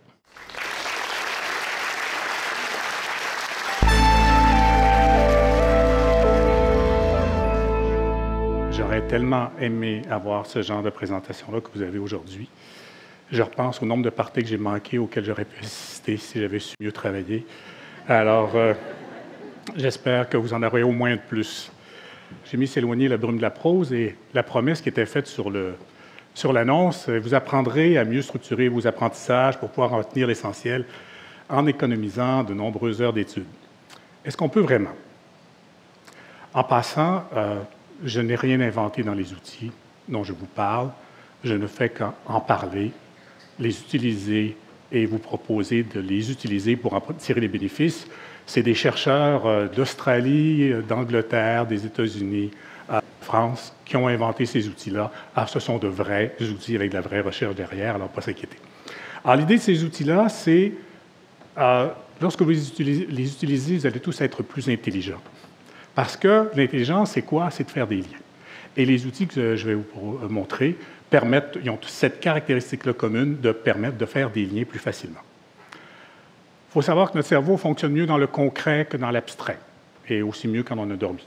J'aurais tellement aimé avoir ce genre de présentation-là que vous avez aujourd'hui. Je repense au nombre de parties que j'ai manquées auxquelles j'aurais pu assister si j'avais su mieux travailler. Alors, euh, j'espère que vous en aurez au moins de plus. J'ai mis s'éloigner la brume de la prose et la promesse qui était faite sur, le, sur l'annonce, vous apprendrez à mieux structurer vos apprentissages pour pouvoir en retenir l'essentiel en économisant de nombreuses heures d'études. Est-ce qu'on peut vraiment? En passant, euh, je n'ai rien inventé dans les outils dont je vous parle. Je ne fais qu'en parler, les utiliser et vous proposer de les utiliser pour en tirer les bénéfices. C'est des chercheurs d'Australie, d'Angleterre, des États-Unis, de France qui ont inventé ces outils-là. Alors, ce sont de vrais outils avec de la vraie recherche derrière, alors pas s'inquiéter. Alors, l'idée de ces outils-là, c'est, euh, lorsque vous les utilisez, les utilisez, vous allez tous être plus intelligents. Parce que l'intelligence, c'est quoi? C'est de faire des liens. Et les outils que je vais vous montrer permettent, ils ont cette caractéristique-là commune de permettre de faire des liens plus facilement. Il faut savoir que notre cerveau fonctionne mieux dans le concret que dans l'abstrait, et aussi mieux quand on a dormi.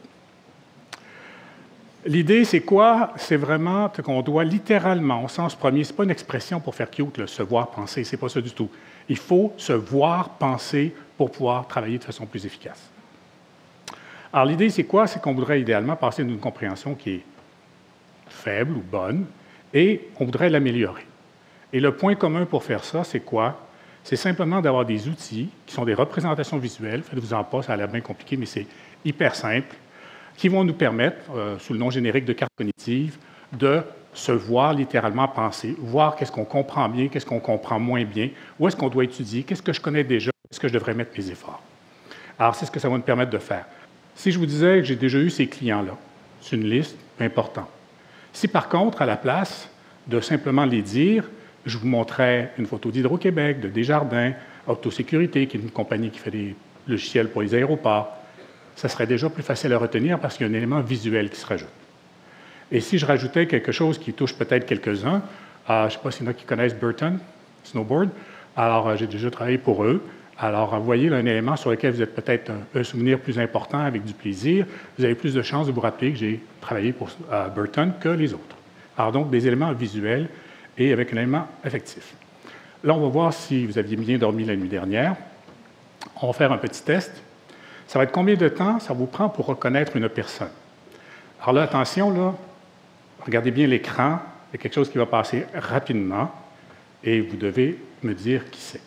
L'idée, c'est quoi? C'est vraiment qu'on doit littéralement, au sens premier, ce n'est pas une expression pour faire cute, le se voir penser, ce n'est pas ça du tout. Il faut se voir penser pour pouvoir travailler de façon plus efficace. Alors, l'idée, c'est quoi? C'est qu'on voudrait idéalement passer d'une compréhension qui est faible ou bonne, et on voudrait l'améliorer. Et le point commun pour faire ça, c'est quoi? C'est simplement d'avoir des outils qui sont des représentations visuelles. Faites-vous en pas, ça a l'air bien compliqué, mais c'est hyper simple, qui vont nous permettre, euh, sous le nom générique de carte cognitive, de se voir littéralement penser, voir qu'est-ce qu'on comprend bien, qu'est-ce qu'on comprend moins bien, où est-ce qu'on doit étudier, qu'est-ce que je connais déjà, est-ce que je devrais mettre mes efforts. Alors, c'est ce que ça va nous permettre de faire. Si je vous disais que j'ai déjà eu ces clients-là, c'est une liste importante. Si par contre, à la place de simplement les dire, je vous montrais une photo d'Hydro-Québec, de Desjardins, Autosécurité, qui est une compagnie qui fait des logiciels pour les aéroports, ça serait déjà plus facile à retenir parce qu'il y a un élément visuel qui se rajoute. Et si je rajoutais quelque chose qui touche peut-être quelques-uns, euh, je ne sais pas s'il y en a qui connaissent Burton Snowboard, alors euh, j'ai déjà travaillé pour eux. Alors, vous voyez, là, un élément sur lequel vous êtes peut-être un, un souvenir plus important, avec du plaisir, vous avez plus de chances de vous rappeler que j'ai travaillé pour euh, Burton que les autres. Alors donc, des éléments visuels et avec un élément affectif. Là, on va voir si vous aviez bien dormi la nuit dernière. On va faire un petit test. Ça va être combien de temps ça vous prend pour reconnaître une personne? Alors là, attention, là, regardez bien l'écran. Il y a quelque chose qui va passer rapidement et vous devez me dire qui c'est.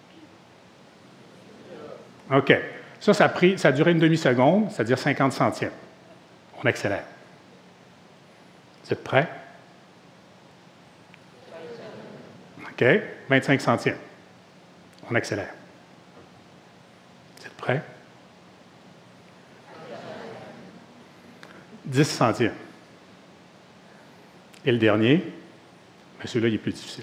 OK. Ça, ça a, pris, ça a duré une demi-seconde, c'est-à-dire cinquante centièmes. On accélère. Vous êtes prêts? OK. vingt-cinq centièmes. On accélère. Vous êtes prêts? dix centièmes. Et le dernier, bien celui-là, il est plus difficile.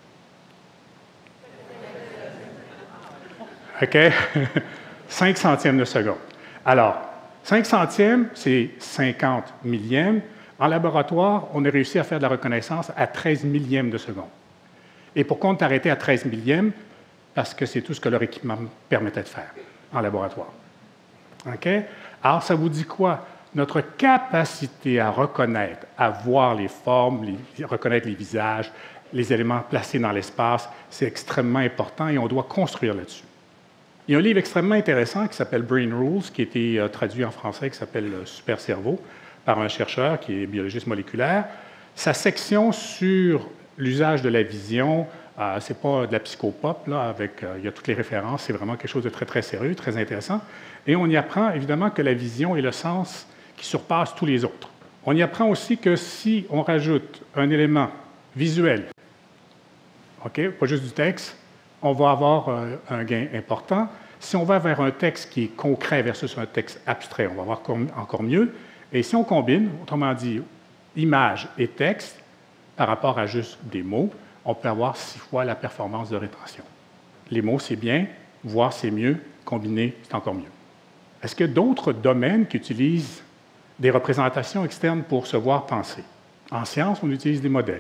OK? cinq centièmes de seconde. Alors, cinq centièmes, c'est cinquante millièmes. En laboratoire, on a réussi à faire de la reconnaissance à treize millièmes de seconde. Et pourquoi on est arrêté à treize millièmes? Parce que c'est tout ce que leur équipement permettait de faire en laboratoire. OK? Alors, ça vous dit quoi? Notre capacité à reconnaître, à voir les formes, les, reconnaître les visages, les éléments placés dans l'espace, c'est extrêmement important et on doit construire là-dessus. Il y a un livre extrêmement intéressant qui s'appelle Brain Rules, qui a été euh, traduit en français, qui s'appelle Super Cerveau, par un chercheur qui est biologiste moléculaire. Sa section sur l'usage de la vision, euh, ce n'est pas de la psychopop, là, avec, euh, il y a toutes les références, c'est vraiment quelque chose de très, très sérieux, très intéressant. Et on y apprend évidemment que la vision est le sens qui surpasse tous les autres. On y apprend aussi que si on rajoute un élément visuel, OK, pas juste du texte, on va avoir euh, un gain important. Si on va vers un texte qui est concret versus un texte abstrait, on va avoir encore mieux. Et si on combine, autrement dit, image et texte, par rapport à juste des mots, on peut avoir six fois la performance de rétention. Les mots, c'est bien, voir, c'est mieux, combiner, c'est encore mieux. Est-ce qu'il y a d'autres domaines qui utilisent des représentations externes pour se voir penser? En sciences, on utilise des modèles.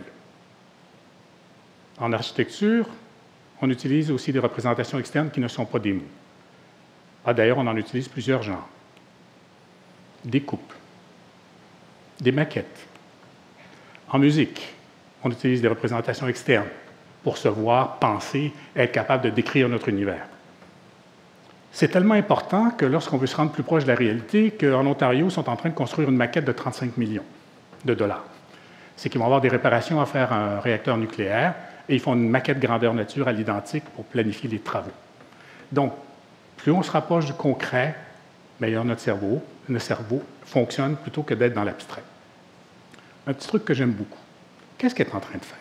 En architecture, on utilise aussi des représentations externes qui ne sont pas des mots. Ah, d'ailleurs, on en utilise plusieurs genres. Des coupes, des maquettes. En musique, on utilise des représentations externes pour se voir, penser, être capable de décrire notre univers. C'est tellement important que lorsqu'on veut se rendre plus proche de la réalité, qu'en Ontario, ils sont en train de construire une maquette de trente-cinq millions de dollars. C'est qu'ils vont avoir des réparations à faire à un réacteur nucléaire et ils font une maquette grandeur nature à l'identique pour planifier les travaux. Donc, plus on se rapproche du concret, meilleur notre cerveau. Notre cerveau fonctionne plutôt que d'être dans l'abstrait. Un petit truc que j'aime beaucoup. Qu'est-ce qu'il est en train de faire?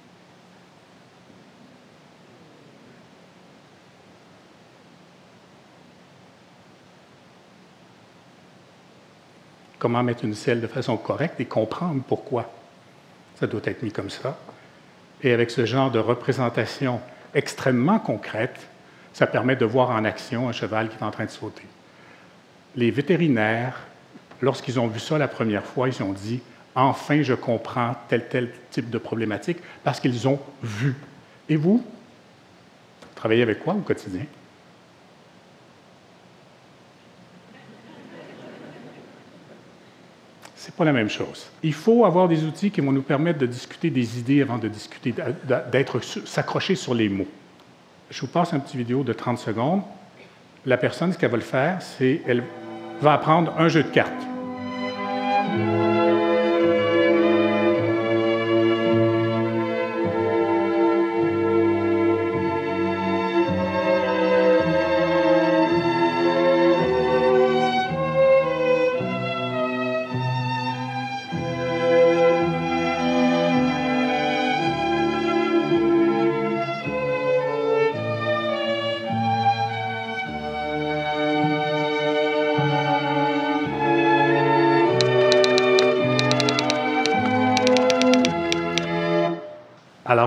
Comment mettre une selle de façon correcte et comprendre pourquoi ça doit être mis comme ça. Et avec ce genre de représentation extrêmement concrète, ça permet de voir en action un cheval qui est en train de sauter. Les vétérinaires, lorsqu'ils ont vu ça la première fois, ils se sont dit « Enfin, je comprends tel, tel type de problématique » parce qu'ils ont vu. Et vous, vous travaillez avec quoi au quotidien? Ce n'est pas la même chose. Il faut avoir des outils qui vont nous permettre de discuter des idées avant de discuter, d'être s'accrocher sur les mots. Je vous passe une petite vidéo de trente secondes. La personne, ce qu'elle va le faire, c'est qu'elle va apprendre un jeu de cartes.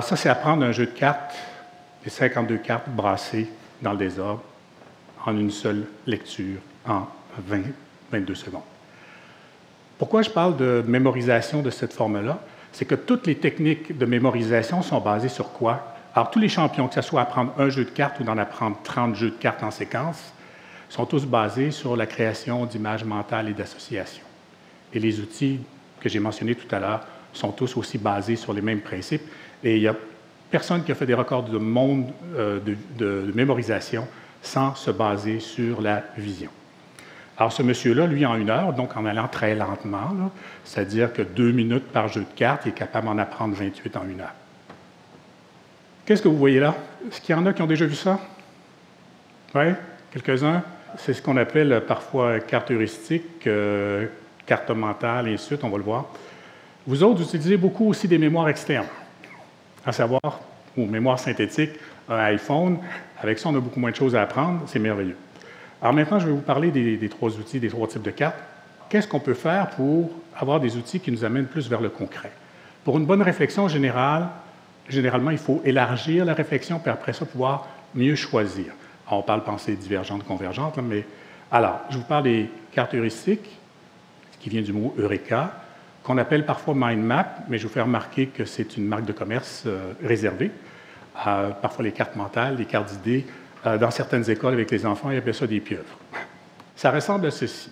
Alors ça, c'est apprendre un jeu de cartes, les cinquante-deux cartes brassées dans le désordre, en une seule lecture, en vingt à vingt-deux secondes. Pourquoi je parle de mémorisation de cette forme-là? C'est que toutes les techniques de mémorisation sont basées sur quoi? Alors, tous les champions, que ce soit apprendre un jeu de cartes ou d'en apprendre trente jeux de cartes en séquence, sont tous basés sur la création d'images mentales et d'associations. Et les outils que j'ai mentionnés tout à l'heure sont tous aussi basés sur les mêmes principes. Et il n'y a personne qui a fait des records de monde euh, de, de, de mémorisation sans se baser sur la vision. Alors, ce monsieur-là, lui, en une heure, donc en allant très lentement, c'est-à-dire que deux minutes par jeu de cartes, il est capable d'en apprendre vingt-huit en une heure. Qu'est-ce que vous voyez là? Est-ce qu'il y en a qui ont déjà vu ça? Oui? Quelques-uns? C'est ce qu'on appelle parfois carte heuristique, euh, carte mentale, et ainsi de suite, on va le voir. Vous autres, vous utilisez beaucoup aussi des mémoires externes, à savoir, ou mémoire synthétique, un iPhone. Avec ça, on a beaucoup moins de choses à apprendre, c'est merveilleux. Alors maintenant, je vais vous parler des, des trois outils, des trois types de cartes. Qu'est-ce qu'on peut faire pour avoir des outils qui nous amènent plus vers le concret? Pour une bonne réflexion générale, généralement, il faut élargir la réflexion, puis après ça, pouvoir mieux choisir. Alors, on parle pensée divergente, convergente, là, mais... Alors, je vous parle des cartes heuristiques, qui vient du mot « eureka », qu'on appelle parfois « mind map », mais je vous fais remarquer que c'est une marque de commerce euh, réservée. Euh, parfois, les cartes mentales, les cartes d'idées, euh, dans certaines écoles, avec les enfants, ils appellent ça des pieuvres. Ça ressemble à ceci,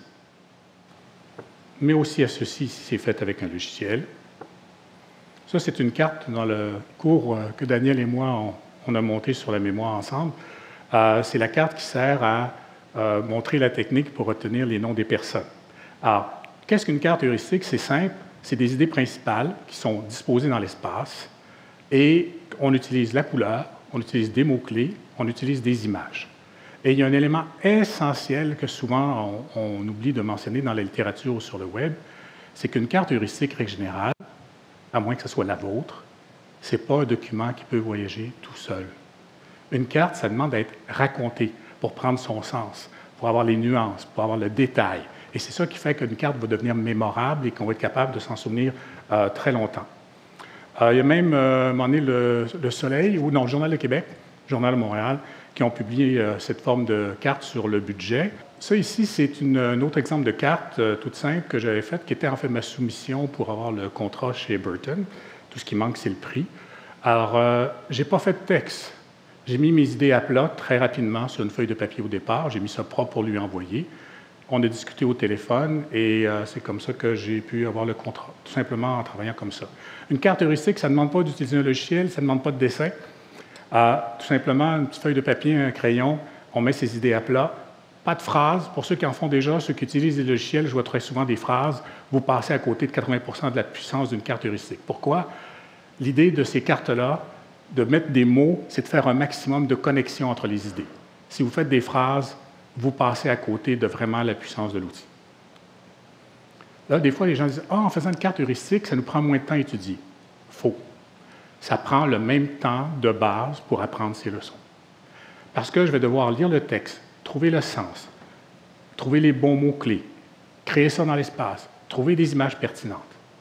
mais aussi à ceci si c'est fait avec un logiciel. Ça, c'est une carte dans le cours que Daniel et moi, on, on a monté sur la mémoire ensemble. Euh, c'est la carte qui sert à euh, montrer la technique pour retenir les noms des personnes. Alors, qu'est-ce qu'une carte heuristique? C'est simple, c'est des idées principales qui sont disposées dans l'espace et on utilise la couleur, on utilise des mots-clés, on utilise des images. Et il y a un élément essentiel que souvent on, on oublie de mentionner dans la littérature ou sur le web, c'est qu'une carte heuristique, règle générale, à moins que ce soit la vôtre, ce n'est pas un document qui peut voyager tout seul. Une carte, ça demande d'être racontée pour prendre son sens, pour avoir les nuances, pour avoir le détail. Et c'est ça qui fait qu'une carte va devenir mémorable et qu'on va être capable de s'en souvenir euh, très longtemps. Euh, il y a même, euh, à un moment donné, le, le Soleil, ou non, le Journal de Québec, le Journal de Montréal, qui ont publié euh, cette forme de carte sur le budget. Ça ici, c'est un autre exemple de carte euh, toute simple que j'avais faite, qui était en fait ma soumission pour avoir le contrat chez Burton. Tout ce qui manque, c'est le prix. Alors, euh, je n'ai pas fait de texte. J'ai mis mes idées à plat très rapidement sur une feuille de papier au départ. J'ai mis ça propre pour lui envoyer. On a discuté au téléphone et euh, c'est comme ça que j'ai pu avoir le contrat, tout simplement en travaillant comme ça. Une carte heuristique, ça ne demande pas d'utiliser un logiciel, ça ne demande pas de dessin. Euh, tout simplement, une petite feuille de papier, un crayon, on met ses idées à plat. Pas de phrases. Pour ceux qui en font déjà, ceux qui utilisent les logiciels, je vois très souvent des phrases. Vous passez à côté de quatre-vingts pour cent de la puissance d'une carte heuristique. Pourquoi? L'idée de ces cartes-là, de mettre des mots, c'est de faire un maximum de connexion entre les idées. Si vous faites des phrases, vous passez à côté de vraiment la puissance de l'outil. Là, des fois, les gens disent « Ah, en faisant une carte heuristique, ça nous prend moins de temps à étudier. » Faux. Ça prend le même temps de base pour apprendre ces leçons. Parce que je vais devoir lire le texte, trouver le sens, trouver les bons mots-clés, créer ça dans l'espace, trouver des images pertinentes.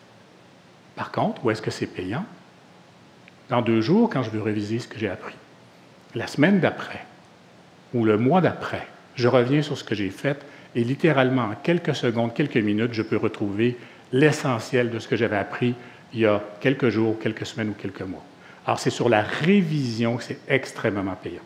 Par contre, où est-ce que c'est payant? Dans deux jours, quand je veux réviser ce que j'ai appris. La semaine d'après, ou le mois d'après, je reviens sur ce que j'ai fait et littéralement, en quelques secondes, quelques minutes, je peux retrouver l'essentiel de ce que j'avais appris il y a quelques jours, quelques semaines ou quelques mois. Alors, c'est sur la révision que c'est extrêmement payant.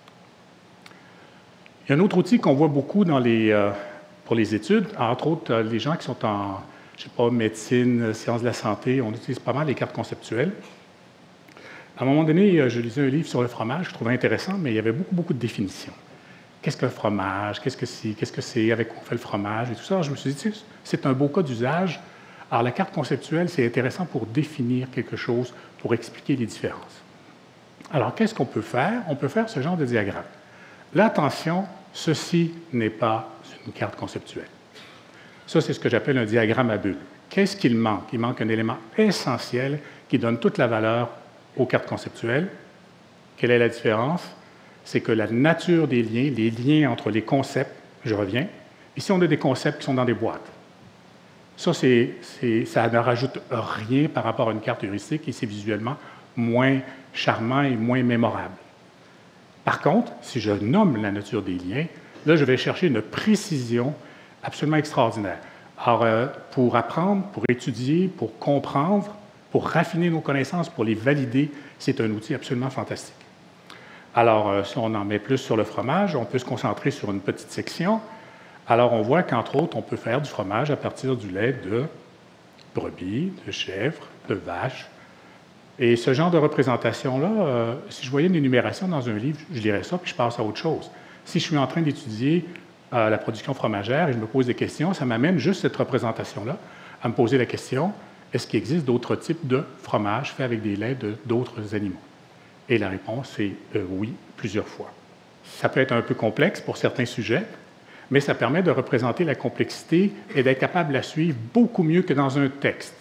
Il y a un autre outil qu'on voit beaucoup dans les, euh, pour les études, entre autres, euh, les gens qui sont en, je sais pas, médecine, sciences de la santé, on utilise pas mal les cartes conceptuelles. À un moment donné, je lisais un livre sur le fromage, je trouvais intéressant, mais il y avait beaucoup, beaucoup de définitions. Qu'est-ce que le fromage? Qu'est-ce que c'est? Qu'est-ce que c'est? Avec quoi on fait le fromage? Et tout ça. Alors, je me suis dit, c'est un beau cas d'usage. Alors, la carte conceptuelle, c'est intéressant pour définir quelque chose, pour expliquer les différences. Alors, qu'est-ce qu'on peut faire? On peut faire ce genre de diagramme. Là, attention, ceci n'est pas une carte conceptuelle. Ça, c'est ce que j'appelle un diagramme à bulles. Qu'est-ce qu'il manque? Il manque un élément essentiel qui donne toute la valeur aux cartes conceptuelles. Quelle est la différence? C'est que la nature des liens, les liens entre les concepts, je reviens, ici on a des concepts qui sont dans des boîtes. Ça, c'est, c'est, ça ne rajoute rien par rapport à une carte heuristique et c'est visuellement moins charmant et moins mémorable. Par contre, si je nomme la nature des liens, là, je vais chercher une précision absolument extraordinaire. Alors, euh, pour apprendre, pour étudier, pour comprendre, pour raffiner nos connaissances, pour les valider, c'est un outil absolument fantastique. Alors, euh, si on en met plus sur le fromage, on peut se concentrer sur une petite section. Alors, on voit qu'entre autres, on peut faire du fromage à partir du lait de brebis, de chèvre, de vache. Et ce genre de représentation-là, euh, si je voyais une énumération dans un livre, je lirais ça, puis je passe à autre chose. Si je suis en train d'étudier euh, la production fromagère et je me pose des questions, ça m'amène juste cette représentation-là à me poser la question, est-ce qu'il existe d'autres types de fromages faits avec des laits de, d'autres animaux? Et la réponse est euh, oui, plusieurs fois. Ça peut être un peu complexe pour certains sujets, mais ça permet de représenter la complexité et d'être capable de la suivre beaucoup mieux que dans un texte.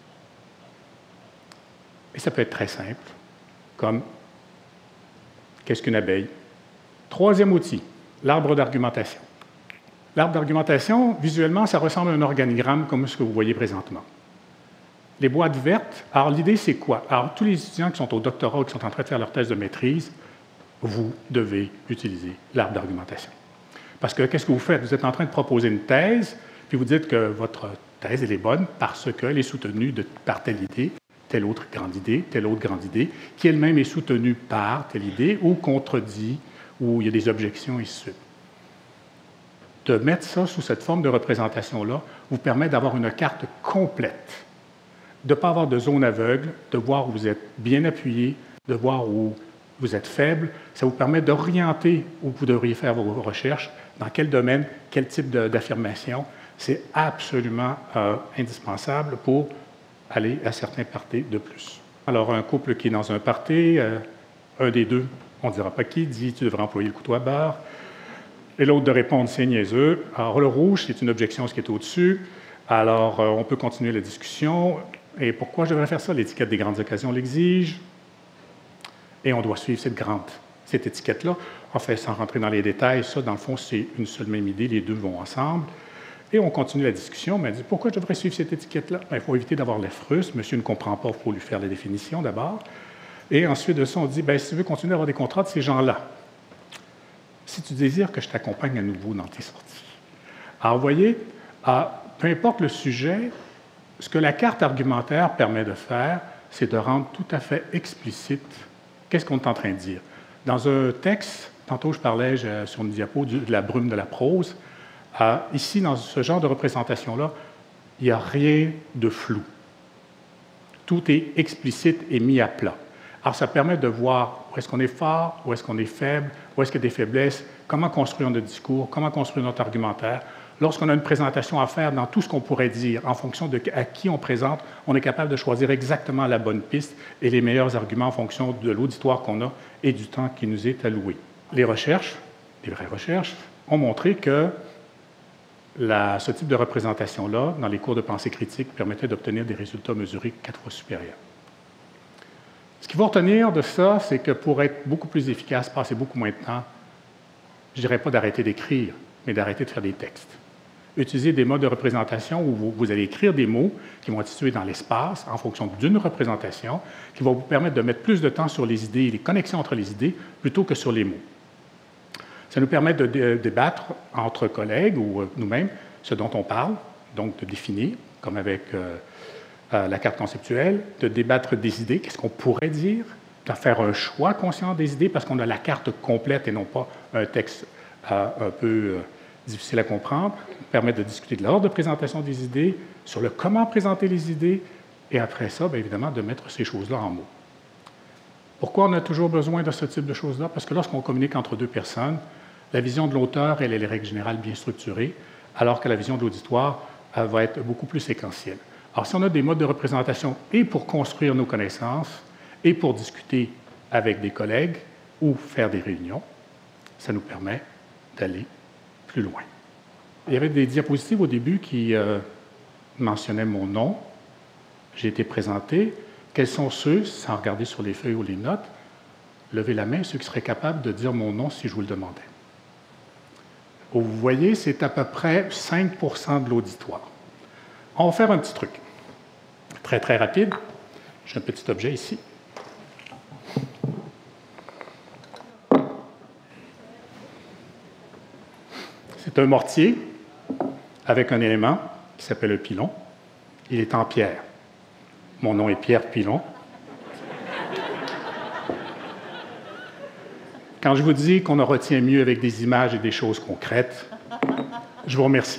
Et ça peut être très simple, comme qu'est-ce qu'une abeille? Troisième outil, l'arbre d'argumentation. L'arbre d'argumentation, visuellement, ça ressemble à un organigramme comme ce que vous voyez présentement. Les boîtes vertes, alors l'idée, c'est quoi? Alors, tous les étudiants qui sont au doctorat ou qui sont en train de faire leur thèse de maîtrise, vous devez utiliser l'arbre d'argumentation. Parce que qu'est-ce que vous faites? Vous êtes en train de proposer une thèse, puis vous dites que votre thèse, elle est bonne parce qu'elle est soutenue de, par telle idée, telle autre grande idée, telle autre grande idée, qui elle-même est soutenue par telle idée, ou contredit, ou il y a des objections, et ainsi de suite. De mettre ça sous cette forme de représentation-là vous permet d'avoir une carte complète, de ne pas avoir de zone aveugle, de voir où vous êtes bien appuyé, de voir où vous êtes faible. Ça vous permet d'orienter où vous devriez faire vos recherches, dans quel domaine, quel type d'affirmation. C'est absolument euh, indispensable pour aller à certains parties de plus. Alors, un couple qui est dans un party, euh, un des deux, on ne dira pas qui, dit « tu devrais employer le couteau à beurre », et l'autre de répondre « c'est niaiseux ». Alors, le rouge, c'est une objection, ce qui est au-dessus. Alors, euh, on peut continuer la discussion. Et pourquoi je devrais faire ça? L'étiquette des grandes occasions l'exige. Et on doit suivre cette grande, cette étiquette-là. En fait, sans rentrer dans les détails, ça, dans le fond, c'est une seule même idée, les deux vont ensemble. Et on continue la discussion, mais elle dit, pourquoi je devrais suivre cette étiquette-là? Bien, il faut éviter d'avoir les frustres. Monsieur ne comprend pas, il faut lui faire la définition d'abord. Et ensuite de ça, on dit, bien, si tu veux continuer à avoir des contrats de ces gens-là, si tu désires que je t'accompagne à nouveau dans tes sorties. Alors, vous voyez, à, peu importe le sujet, ce que la carte argumentaire permet de faire, c'est de rendre tout à fait explicite qu'est-ce qu'on est en train de dire. Dans un texte, tantôt je parlais je, sur une diapo du, de la brume de la prose, euh, ici, dans ce genre de représentation-là, il n'y a rien de flou. Tout est explicite et mis à plat. Alors, ça permet de voir où est-ce qu'on est fort, où est-ce qu'on est faible, où est-ce qu'il y a des faiblesses, comment construire notre discours, comment construire notre argumentaire. Lorsqu'on a une présentation à faire dans tout ce qu'on pourrait dire, en fonction de à qui on présente, on est capable de choisir exactement la bonne piste et les meilleurs arguments en fonction de l'auditoire qu'on a et du temps qui nous est alloué. Les recherches, les vraies recherches, ont montré que la, ce type de représentation-là, dans les cours de pensée critique, permettait d'obtenir des résultats mesurés quatre fois supérieurs. Ce qu'il faut retenir de ça, c'est que pour être beaucoup plus efficace, passer beaucoup moins de temps, je ne dirais pas d'arrêter d'écrire, mais d'arrêter de faire des textes. Utiliser des modes de représentation où vous, vous allez écrire des mots qui vont être situés dans l'espace en fonction d'une représentation, qui vont vous permettre de mettre plus de temps sur les idées et les connexions entre les idées plutôt que sur les mots. Ça nous permet de dé débattre entre collègues ou euh, nous-mêmes ce dont on parle, donc de définir, comme avec euh, euh, la carte conceptuelle, de débattre des idées, qu'est-ce qu'on pourrait dire, de faire un choix conscient des idées parce qu'on a la carte complète et non pas un texte euh, un peu euh, difficile à comprendre, permet de discuter de l'ordre de présentation des idées, sur le comment présenter les idées, et après ça, bien évidemment, de mettre ces choses-là en mots. Pourquoi on a toujours besoin de ce type de choses-là? Parce que lorsqu'on communique entre deux personnes, la vision de l'auteur, elle est, les règles générales, bien structurée, alors que la vision de l'auditoire va être beaucoup plus séquentielle. Alors, si on a des modes de représentation et pour construire nos connaissances, et pour discuter avec des collègues ou faire des réunions, ça nous permet d'aller plus loin. Il y avait des diapositives au début qui euh, mentionnaient mon nom. J'ai été présenté. Quels sont ceux, sans regarder sur les feuilles ou les notes, levez la main, ceux qui seraient capables de dire mon nom si je vous le demandais. Vous voyez, c'est à peu près cinq pour cent de l'auditoire. On va faire un petit truc. Très, très rapide. J'ai un petit objet ici. C'est un mortier avec un élément qui s'appelle le pilon. Il est en pierre. Mon nom est Pierre Pilon. Quand je vous dis qu'on en retient mieux avec des images et des choses concrètes, je vous remercie.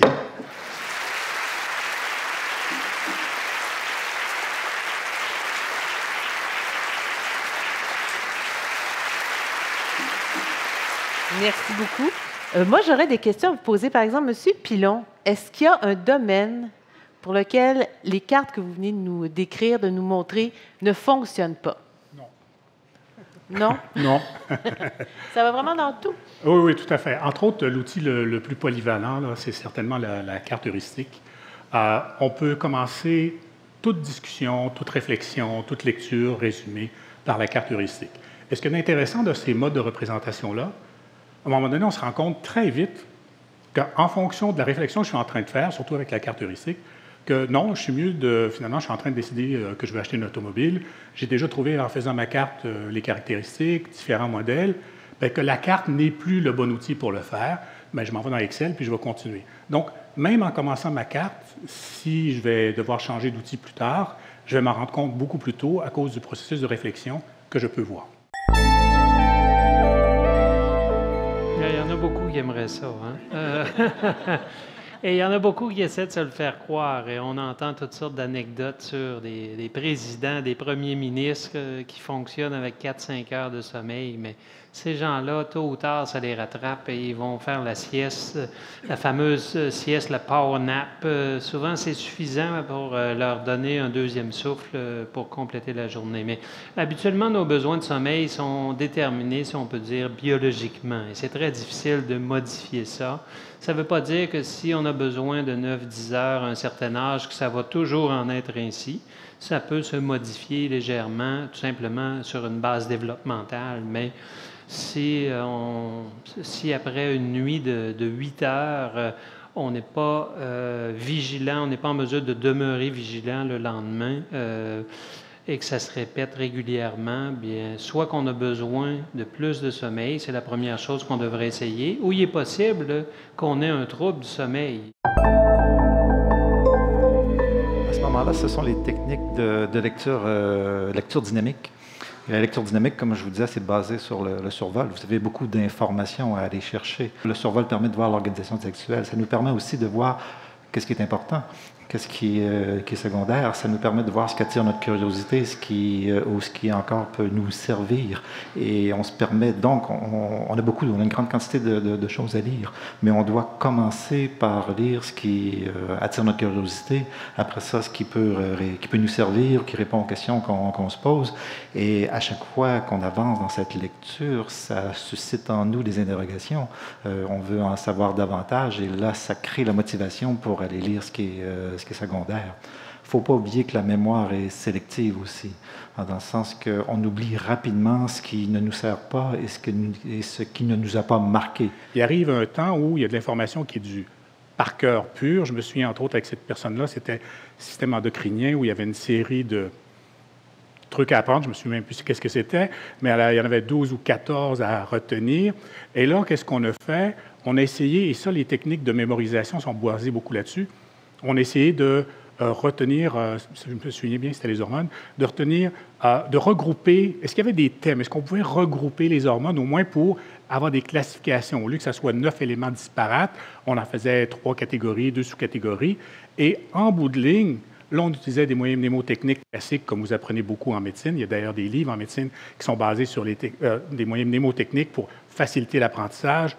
Merci beaucoup. Euh, moi, j'aurais des questions à vous poser. Par exemple, Monsieur Pilon, est-ce qu'il y a un domaine pour lequel les cartes que vous venez de nous décrire, de nous montrer, ne fonctionnent pas? Non. Non? Non. Ça va vraiment dans tout? Oui, oui, tout à fait. Entre autres, l'outil le, le plus polyvalent, c'est certainement la, la carte heuristique. Euh, on peut commencer toute discussion, toute réflexion, toute lecture résumée par la carte heuristique. Et ce qui est intéressant de ces modes de représentation-là, à un moment donné, on se rend compte très vite qu'en fonction de la réflexion que je suis en train de faire, surtout avec la carte heuristique, que non, je suis mieux de... Finalement, je suis en train de décider que je veux acheter une automobile. J'ai déjà trouvé, en faisant ma carte, les caractéristiques, différents modèles, bien, que la carte n'est plus le bon outil pour le faire. Bien, je m'en vais dans Excel, puis je vais continuer. Donc, même en commençant ma carte, si je vais devoir changer d'outil plus tard, je vais m'en rendre compte beaucoup plus tôt à cause du processus de réflexion que je peux voir. Il y en a beaucoup qui aimeraient ça. Hein? Euh, et il y en a beaucoup qui essaient de se le faire croire. Et on entend toutes sortes d'anecdotes sur des, des présidents, des premiers ministres euh, qui fonctionnent avec quatre à cinq heures de sommeil. Mais ces gens-là, tôt ou tard, ça les rattrape et ils vont faire la sieste, la fameuse sieste, la power nap. Euh, souvent, c'est suffisant pour euh, leur donner un deuxième souffle euh, pour compléter la journée. Mais habituellement, nos besoins de sommeil sont déterminés, si on peut dire, biologiquement. Et c'est très difficile de modifier ça. Ça ne veut pas dire que si on a besoin de neuf à dix heures à un certain âge, que ça va toujours en être ainsi. Ça peut se modifier légèrement, tout simplement sur une base développementale. Mais si, on, si après une nuit de, de huit heures, on n'est pas euh, vigilant, on n'est pas en mesure de demeurer vigilant le lendemain, euh, et que ça se répète régulièrement, bien, soit qu'on a besoin de plus de sommeil, c'est la première chose qu'on devrait essayer, ou il est possible qu'on ait un trouble du sommeil. À ce moment-là, ce sont les techniques de, de lecture, euh, lecture dynamique. Et la lecture dynamique, comme je vous disais, c'est basé sur le, le survol. Vous avez beaucoup d'informations à aller chercher. Le survol permet de voir l'organisation textuelle. Ça nous permet aussi de voir qu'est-ce qui est important, qu'est-ce qui, euh, qui est secondaire. Ça nous permet de voir ce qui attire notre curiosité, ce qui, euh, ou ce qui encore peut nous servir. Et on se permet, donc, on, on a beaucoup, on a une grande quantité de, de, de choses à lire, mais on doit commencer par lire ce qui euh, attire notre curiosité. Après ça, ce qui peut, euh, qui peut nous servir, qui répond aux questions qu'on qu'on se pose. Et à chaque fois qu'on avance dans cette lecture, ça suscite en nous des interrogations. Euh, on veut en savoir davantage, et là, ça crée la motivation pour aller lire ce qui est, euh, ce qui est secondaire. Il ne faut pas oublier que la mémoire est sélective aussi, dans le sens qu'on oublie rapidement ce qui ne nous sert pas et ce, que nous, et ce qui ne nous a pas marqué. Il arrive un temps où il y a de l'information qui est du par cœur pur. Je me souviens, entre autres, avec cette personne-là, c'était système endocrinien, où il y avait une série de trucs à apprendre. Je me souviens même plus qu'est-ce que c'était, mais il y en avait douze ou quatorze à retenir. Et là, qu'est-ce qu'on a fait? On a essayé, et ça, les techniques de mémorisation sont basées beaucoup là-dessus, on a essayé de euh, retenir, euh, si je me souviens bien, c'était les hormones, de retenir, euh, de regrouper, est-ce qu'il y avait des thèmes? Est-ce qu'on pouvait regrouper les hormones, au moins pour avoir des classifications? Au lieu que ce soit neuf éléments disparates, on en faisait trois catégories, deux sous-catégories. Et en bout de ligne, là, on utilisait des moyens mnémotechniques classiques, comme vous apprenez beaucoup en médecine. Il y a d'ailleurs des livres en médecine qui sont basés sur les euh, des moyens mnémotechniques pour faciliter l'apprentissage.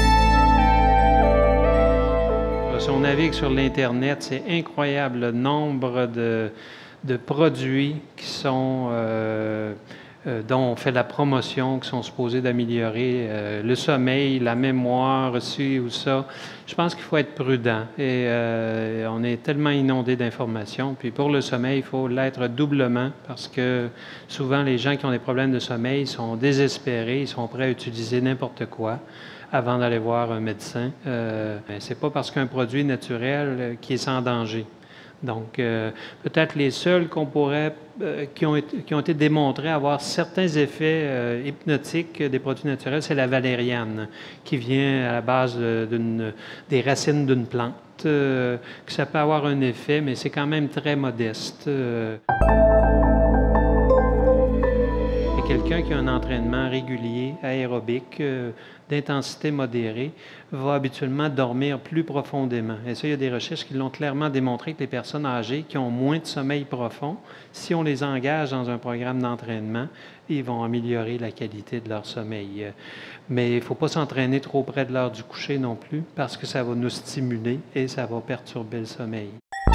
Si on navigue sur l'Internet, c'est incroyable le nombre de, de produits qui sont, euh, euh, dont on fait la promotion, qui sont supposés d'améliorer euh, le sommeil, la mémoire, ci ou ça. Je pense qu'il faut être prudent. Et euh, on est tellement inondé d'informations. Puis pour le sommeil, il faut l'être doublement parce que souvent, les gens qui ont des problèmes de sommeil sont désespérés, ils sont prêts à utiliser n'importe quoi avant d'aller voir un médecin. Euh, c'est pas parce qu'un produit naturel qui est sans danger. Donc, euh, peut-être les seuls qu'on pourrait, euh, qui, ont été, qui ont été démontrés avoir certains effets euh, hypnotiques des produits naturels, c'est la valériane, qui vient à la base d'une, des racines d'une plante, euh, que ça peut avoir un effet, mais c'est quand même très modeste. Euh. Quelqu'un qui a un entraînement régulier, aérobique, euh, d'intensité modérée, va habituellement dormir plus profondément. Et ça, il y a des recherches qui l'ont clairement démontré que les personnes âgées qui ont moins de sommeil profond, si on les engage dans un programme d'entraînement, ils vont améliorer la qualité de leur sommeil. Mais il ne faut pas s'entraîner trop près de l'heure du coucher non plus, parce que ça va nous stimuler et ça va perturber le sommeil.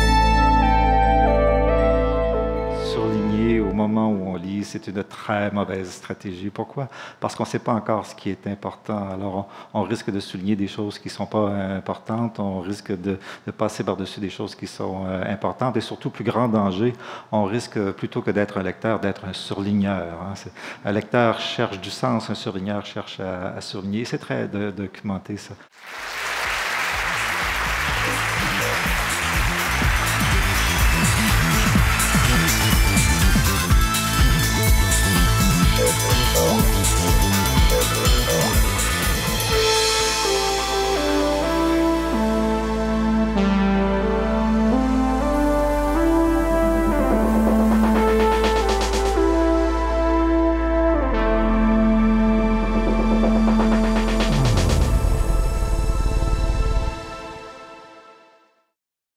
Surligner au moment où on lit, c'est une très mauvaise stratégie. Pourquoi? Parce qu'on ne sait pas encore ce qui est important. Alors, on, on risque de souligner des choses qui ne sont pas importantes, on risque de, de passer par-dessus des choses qui sont euh, importantes, et surtout, plus grand danger, on risque, plutôt que d'être un lecteur, d'être un surligneur. Hein. Un lecteur cherche du sens, un surligneur cherche à, à surligner. C'est très de, documenté, ça.